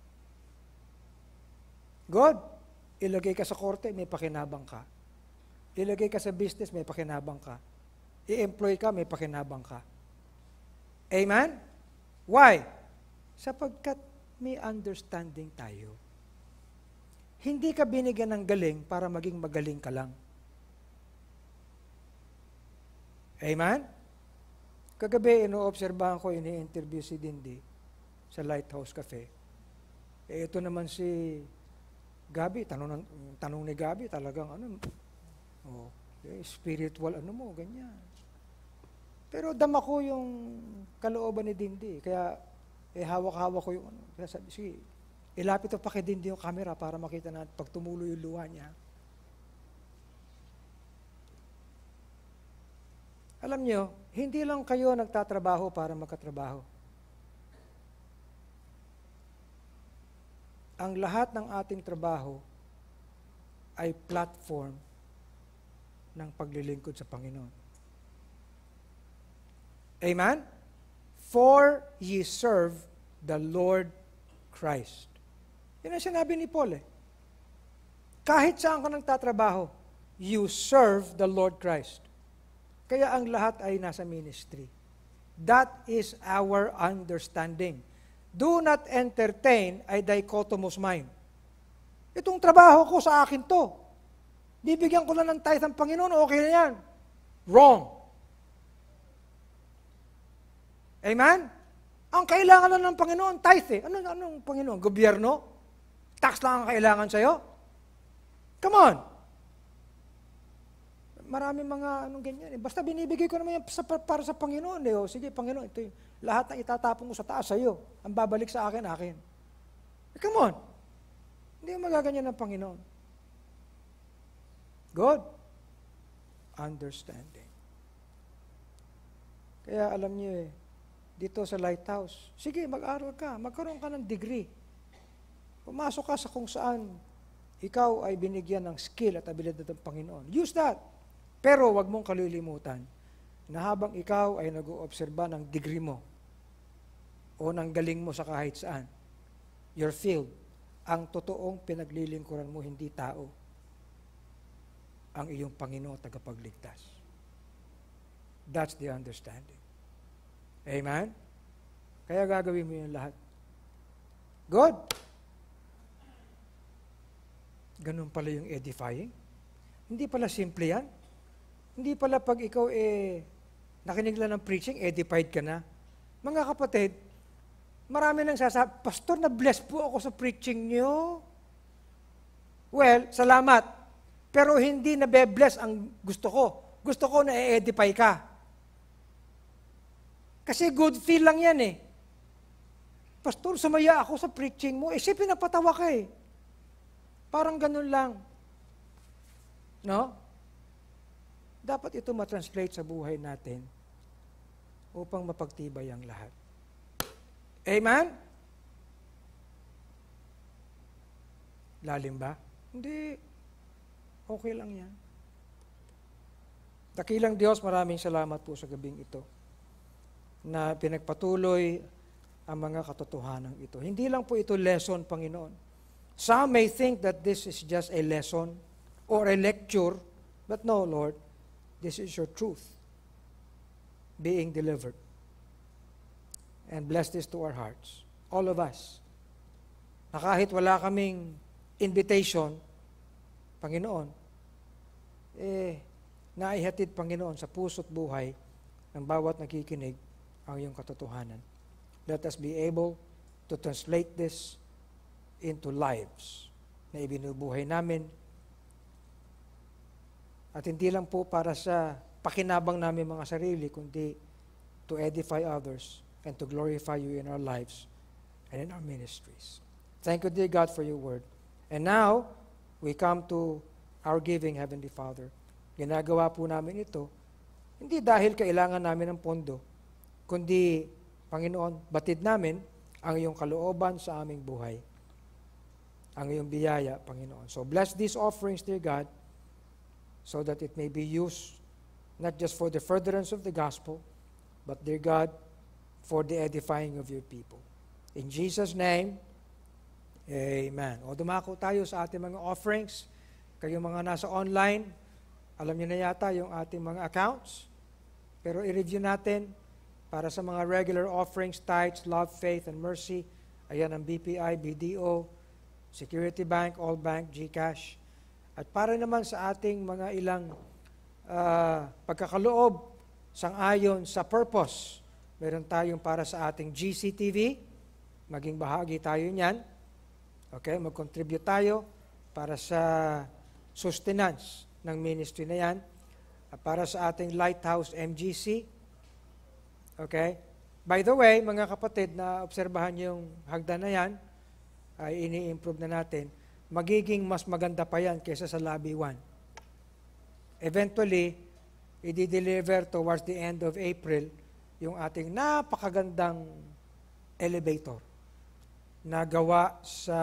Good? Ilagay ka sa korte, may pakinabang ka. Ilagay ka sa business, may pakinabang ka. I-employ ka, may pakinabang ka. Amen? Why? Sapagkat may understanding tayo. Hindi ka binigyan ng galing para maging magaling ka lang. Amen? Kagabi, ino-obserbahan ko, ini-interview si Dindy sa Lighthouse Cafe. Ito naman si Gabi, tanong ni Gabi, talagang spiritual mo, ganyan. Pero dama ko yung kalooban ni Dindy, kaya hawak-hawak ko yung Kaya sabi, sige, ilapit pa kay Dindy yung camera para makita natin pag tumulo yung luha niya. Alam nyo, hindi lang kayo nagtatrabaho para magkatrabaho. Ang lahat ng ating trabaho ay platform ng paglilingkod sa Panginoon. Amen? For ye serve the Lord Christ. Yan ang sinabi ni Paul . Kahit saan ka nagtatrabaho, you serve the Lord Christ. Kaya ang lahat ay nasa ministry. That is our understanding. Do not entertain a dichotomous mind. Itong trabaho ko sa akin to. Bibigyan ko lang ng tithe ng Panginoon, okay na yan. Wrong. Amen? Ang kailangan lang ng Panginoon, tithe. Anong Panginoon? Gobyerno? Tax lang ang kailangan sa'yo? Come on. Marami mga ganyan. Basta binibigay ko naman yan para sa Panginoon. Sige, Panginoon, ito yung lahat na itatapon ko sa taas sa'yo. Ang babalik sa akin. Come on. Hindi mo magaganyan ng Panginoon. Good. Understanding. Kaya alam niyo dito sa Lighthouse, sige, mag-aral ka. Magkaroon ka ng degree. Pumasok ka sa kung saan ikaw ay binigyan ng skill at abilidad ng Panginoon. Use that. Pero wag mong kalilimutan na habang ikaw ay nag-oobserba ng degree mo o ng galing mo sa kahit saan, your field, ang totoong pinaglilingkuran mo, hindi tao, ang iyong Panginoon tagapagligtas. That's the understanding. Amen? Kaya gagawin mo yung lahat. Good? Ganun pala yung edifying. Hindi pala simple yan. Hindi pala pag ikaw nakinig lang ng preaching, edified ka na. Mga kapatid, marami nang sasabi, Pastor, na-bless po ako sa preaching niyo. Well, salamat. Pero hindi na-bless ang gusto ko. Gusto ko na edify ka. Kasi good feel lang yan Pastor, sumaya ako sa preaching mo. Pinapatawa ka Parang ganun lang. No? Dapat ito matranslate sa buhay natin upang mapagtibay ang lahat. Amen? Lalim ba? Hindi. Okay lang yan. Dakilang Diyos, maraming salamat po sa gabing ito na pinagpatuloy ang mga katotohanan ito. Hindi lang po ito lesson, Panginoon. Some may think that this is just a lesson or a lecture, but no, Lord, this is your truth being delivered. And bless this to our hearts. All of us. Na kahit wala kaming invitation, Panginoon, na ihatid, Panginoon, sa puso't buhay ng bawat nakikinig ang iyong katotohanan. Let us be able to translate this into lives na ibinubuhay namin. At hindi lang po para sa pakinabang namin mga sarili, kundi to edify others and to glorify you in our lives and in our ministries. Thank you, dear God, for your word. And now, we come to our giving, Heavenly Father. Ginagawa po namin ito, hindi dahil kailangan namin ng pondo, kundi, Panginoon, batid namin ang iyong kalooban sa aming buhay. Ang iyong biyaya, Panginoon. So bless these offerings, dear God, so that it may be used not just for the furtherance of the gospel, but, dear God, for the edifying of your people. In Jesus' name, amen. O dumako tayo sa ating mga offerings. Kayo mga nasa online, alam niyo na yata yung ating mga accounts. Pero i-review natin para sa mga regular offerings, tithes, love, faith, and mercy. Ayan ang BPI, BDO, Security Bank, All Bank, GCash. At para naman sa ating mga ilang pagkakaloob sang-ayon sa purpose, meron tayong para sa ating GCTV, maging bahagi tayo niyan. Okay, mag-contribute tayo para sa sustenance ng ministry na yan. At para sa ating Lighthouse MGC. Okay? By the way, mga kapatid, na obserbahan yung hagdan na yan, ay ini-improve na natin, magiging mas maganda pa yan kaysa sa Lobby 1. Eventually, i-deliver towards the end of April yung ating napakagandang elevator na gawa sa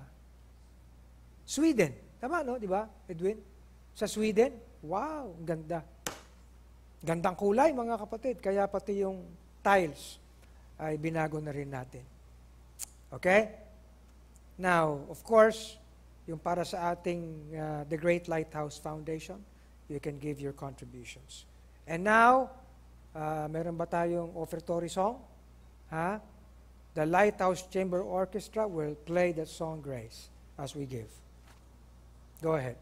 Sweden. Tama, no? Di ba, Edwin? Sa Sweden? Wow, ang ganda. Gandang kulay, mga kapatid. Kaya pati yung tiles ay binago na rin natin. Okay? Now, of course, yung para sa ating The Great Lighthouse Foundation, you can give your contributions. And now, meron ba tayong offertory song? Ha? The Lighthouse Chamber Orchestra will play that song, Grace, as we give. Go ahead.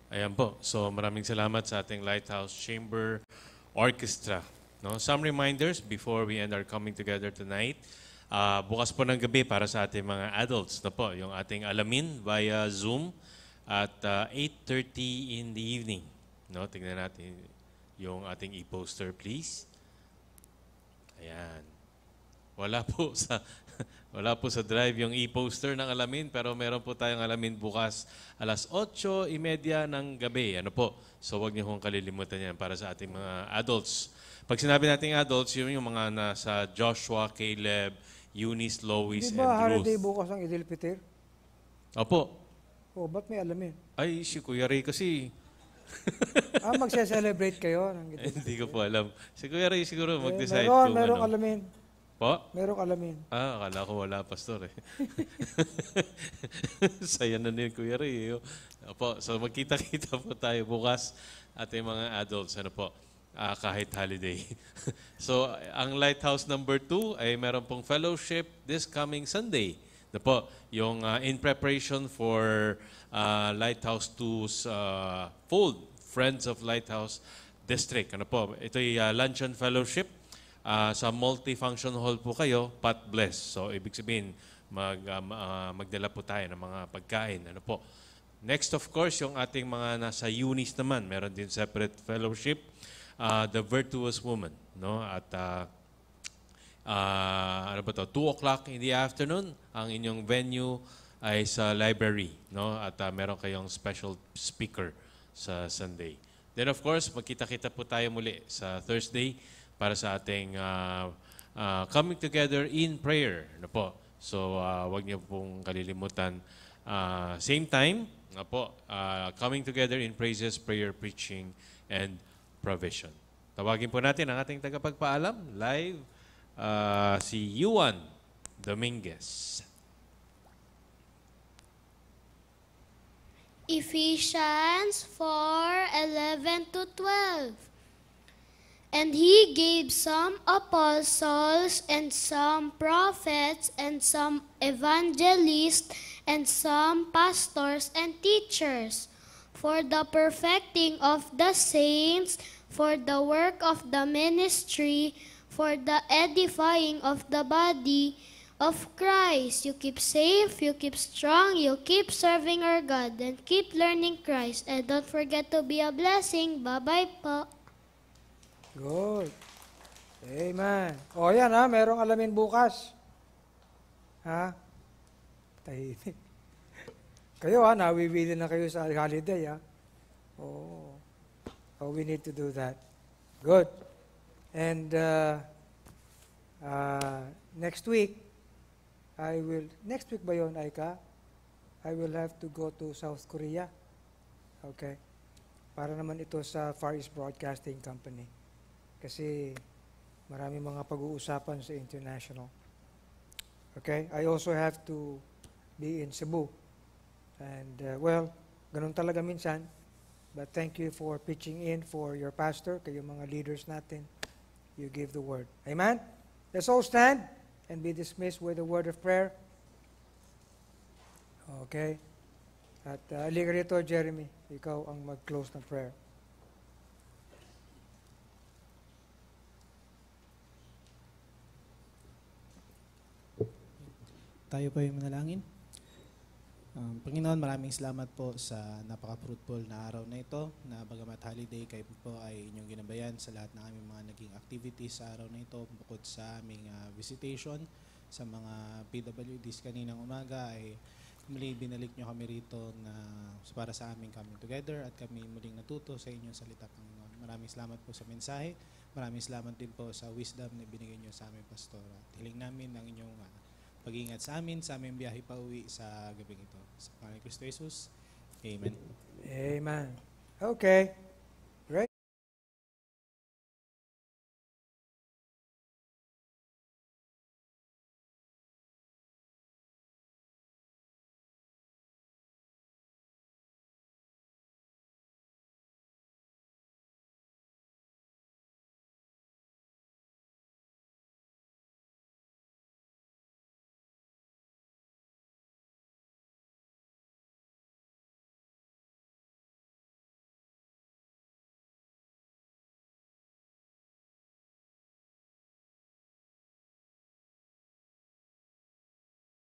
Ayan po. So maraming salamat sa ating Lighthouse Chamber Orchestra. No? Some reminders before we end our coming together tonight. Bukas po ng gabi para sa ating mga adults na po, yung ating alamin via Zoom at 8:30 in the evening. No? Tingnan natin yung ating e-poster, please. Ayan. Wala po sa wala po sa drive yung e-poster ng alamin, pero meron po tayong alamin bukas alas 8:30 ng gabi. Ano po? So wag niyo kong kalilimutan yan para sa ating mga adults. Pag sinabi nating adults, yun yung mga nasa Joshua, Caleb, Eunice, Lois, Di and ba holiday Ruth. bukas ang Idil Fitr? Opo. O, ba't may alamin? Ay, si Kuya Ray kasi, Magse-celebrate kayo ng Idil hindi ko po alam. Si Kuya Ray siguro mag-decide Merong kung ano. alamin. Po? Merong alamin. Akala ko wala, Pastor eh. Saya na ni Kuya Ray. Opo, so magkita-kita po tayo bukas ating mga adults. Ano po? Kahit holiday. So, ang Lighthouse number 2 ay meron pong fellowship this coming Sunday. Ano po? Yung in preparation for Lighthouse 2's fold, Friends of Lighthouse District. Ano po? Ito'y luncheon fellowship. Sa multifunction hall po kayo, pot bless. So, ibig sabihin, magdala po tayo ng mga pagkain. Ano po? Next, of course, yung ating mga nasa Eunice naman. Meron din separate fellowship. The Virtuous Woman. No? At ano ba to? 2 o'clock in the afternoon. Ang inyong venue ay sa library. No? At meron kayong special speaker sa Sunday. Then, of course, magkita-kita po tayo muli sa Thursday para sa ating coming together in prayer. Ano po? So, wag niyo pong kalilimutan. Same time, ano po, coming together in praises, prayer, preaching, and provision. Tawagin po natin ang ating tagapagpaalam. Live, si Yuan Dominguez. Ephesians 4:11-12. And he gave some apostles, and some prophets, and some evangelists, and some pastors and teachers, for the perfecting of the saints, for the work of the ministry, for the edifying of the body of Christ. You keep safe, you keep strong, you keep serving our God, and keep learning Christ. And don't forget to be a blessing. Bye-bye po. Good. Amen. O yan ha, merong alamin bukas. Ha? Tahimik. Kayo ha, nawiwili na kayo sa holiday ha. Oh, we need to do that. Good. And next week ba yun, Aika? I will have to go to South Korea. Okay. Para naman ito sa Far East Broadcasting Company. Kasi marami mga pag-uusapan sa international. Okay? I also have to be in Cebu. And, ganun talaga minsan. But thank you for pitching in for your pastor, kayo mga leaders natin. You give the word. Amen? Let's all stand and be dismissed with a word of prayer. Okay? At halika rito, Jeremy. Ikaw ang mag-close ng prayer. Tayo po yung manalangin. Panginoon, maraming salamat po sa napaka-fruitful na araw na ito, na bagamat holiday, kayo po ay inyong ginabayan sa lahat ng aming mga naging activities sa araw na ito, bukod sa aming visitation sa mga PWDs kaninang umaga, ay muli binalik nyo kami rito na para sa aming coming together at kami muling natuto sa inyong salita, Panginoon. Maraming salamat po sa mensahe, maraming salamat din po sa wisdom na binigay nyo sa aming pastor. At hiling namin ang inyong pag-ingat sa amin biyahe pa uwi sa gabing ito. Sa Panginoon Kristo Jesus. Amen. Amen. Okay.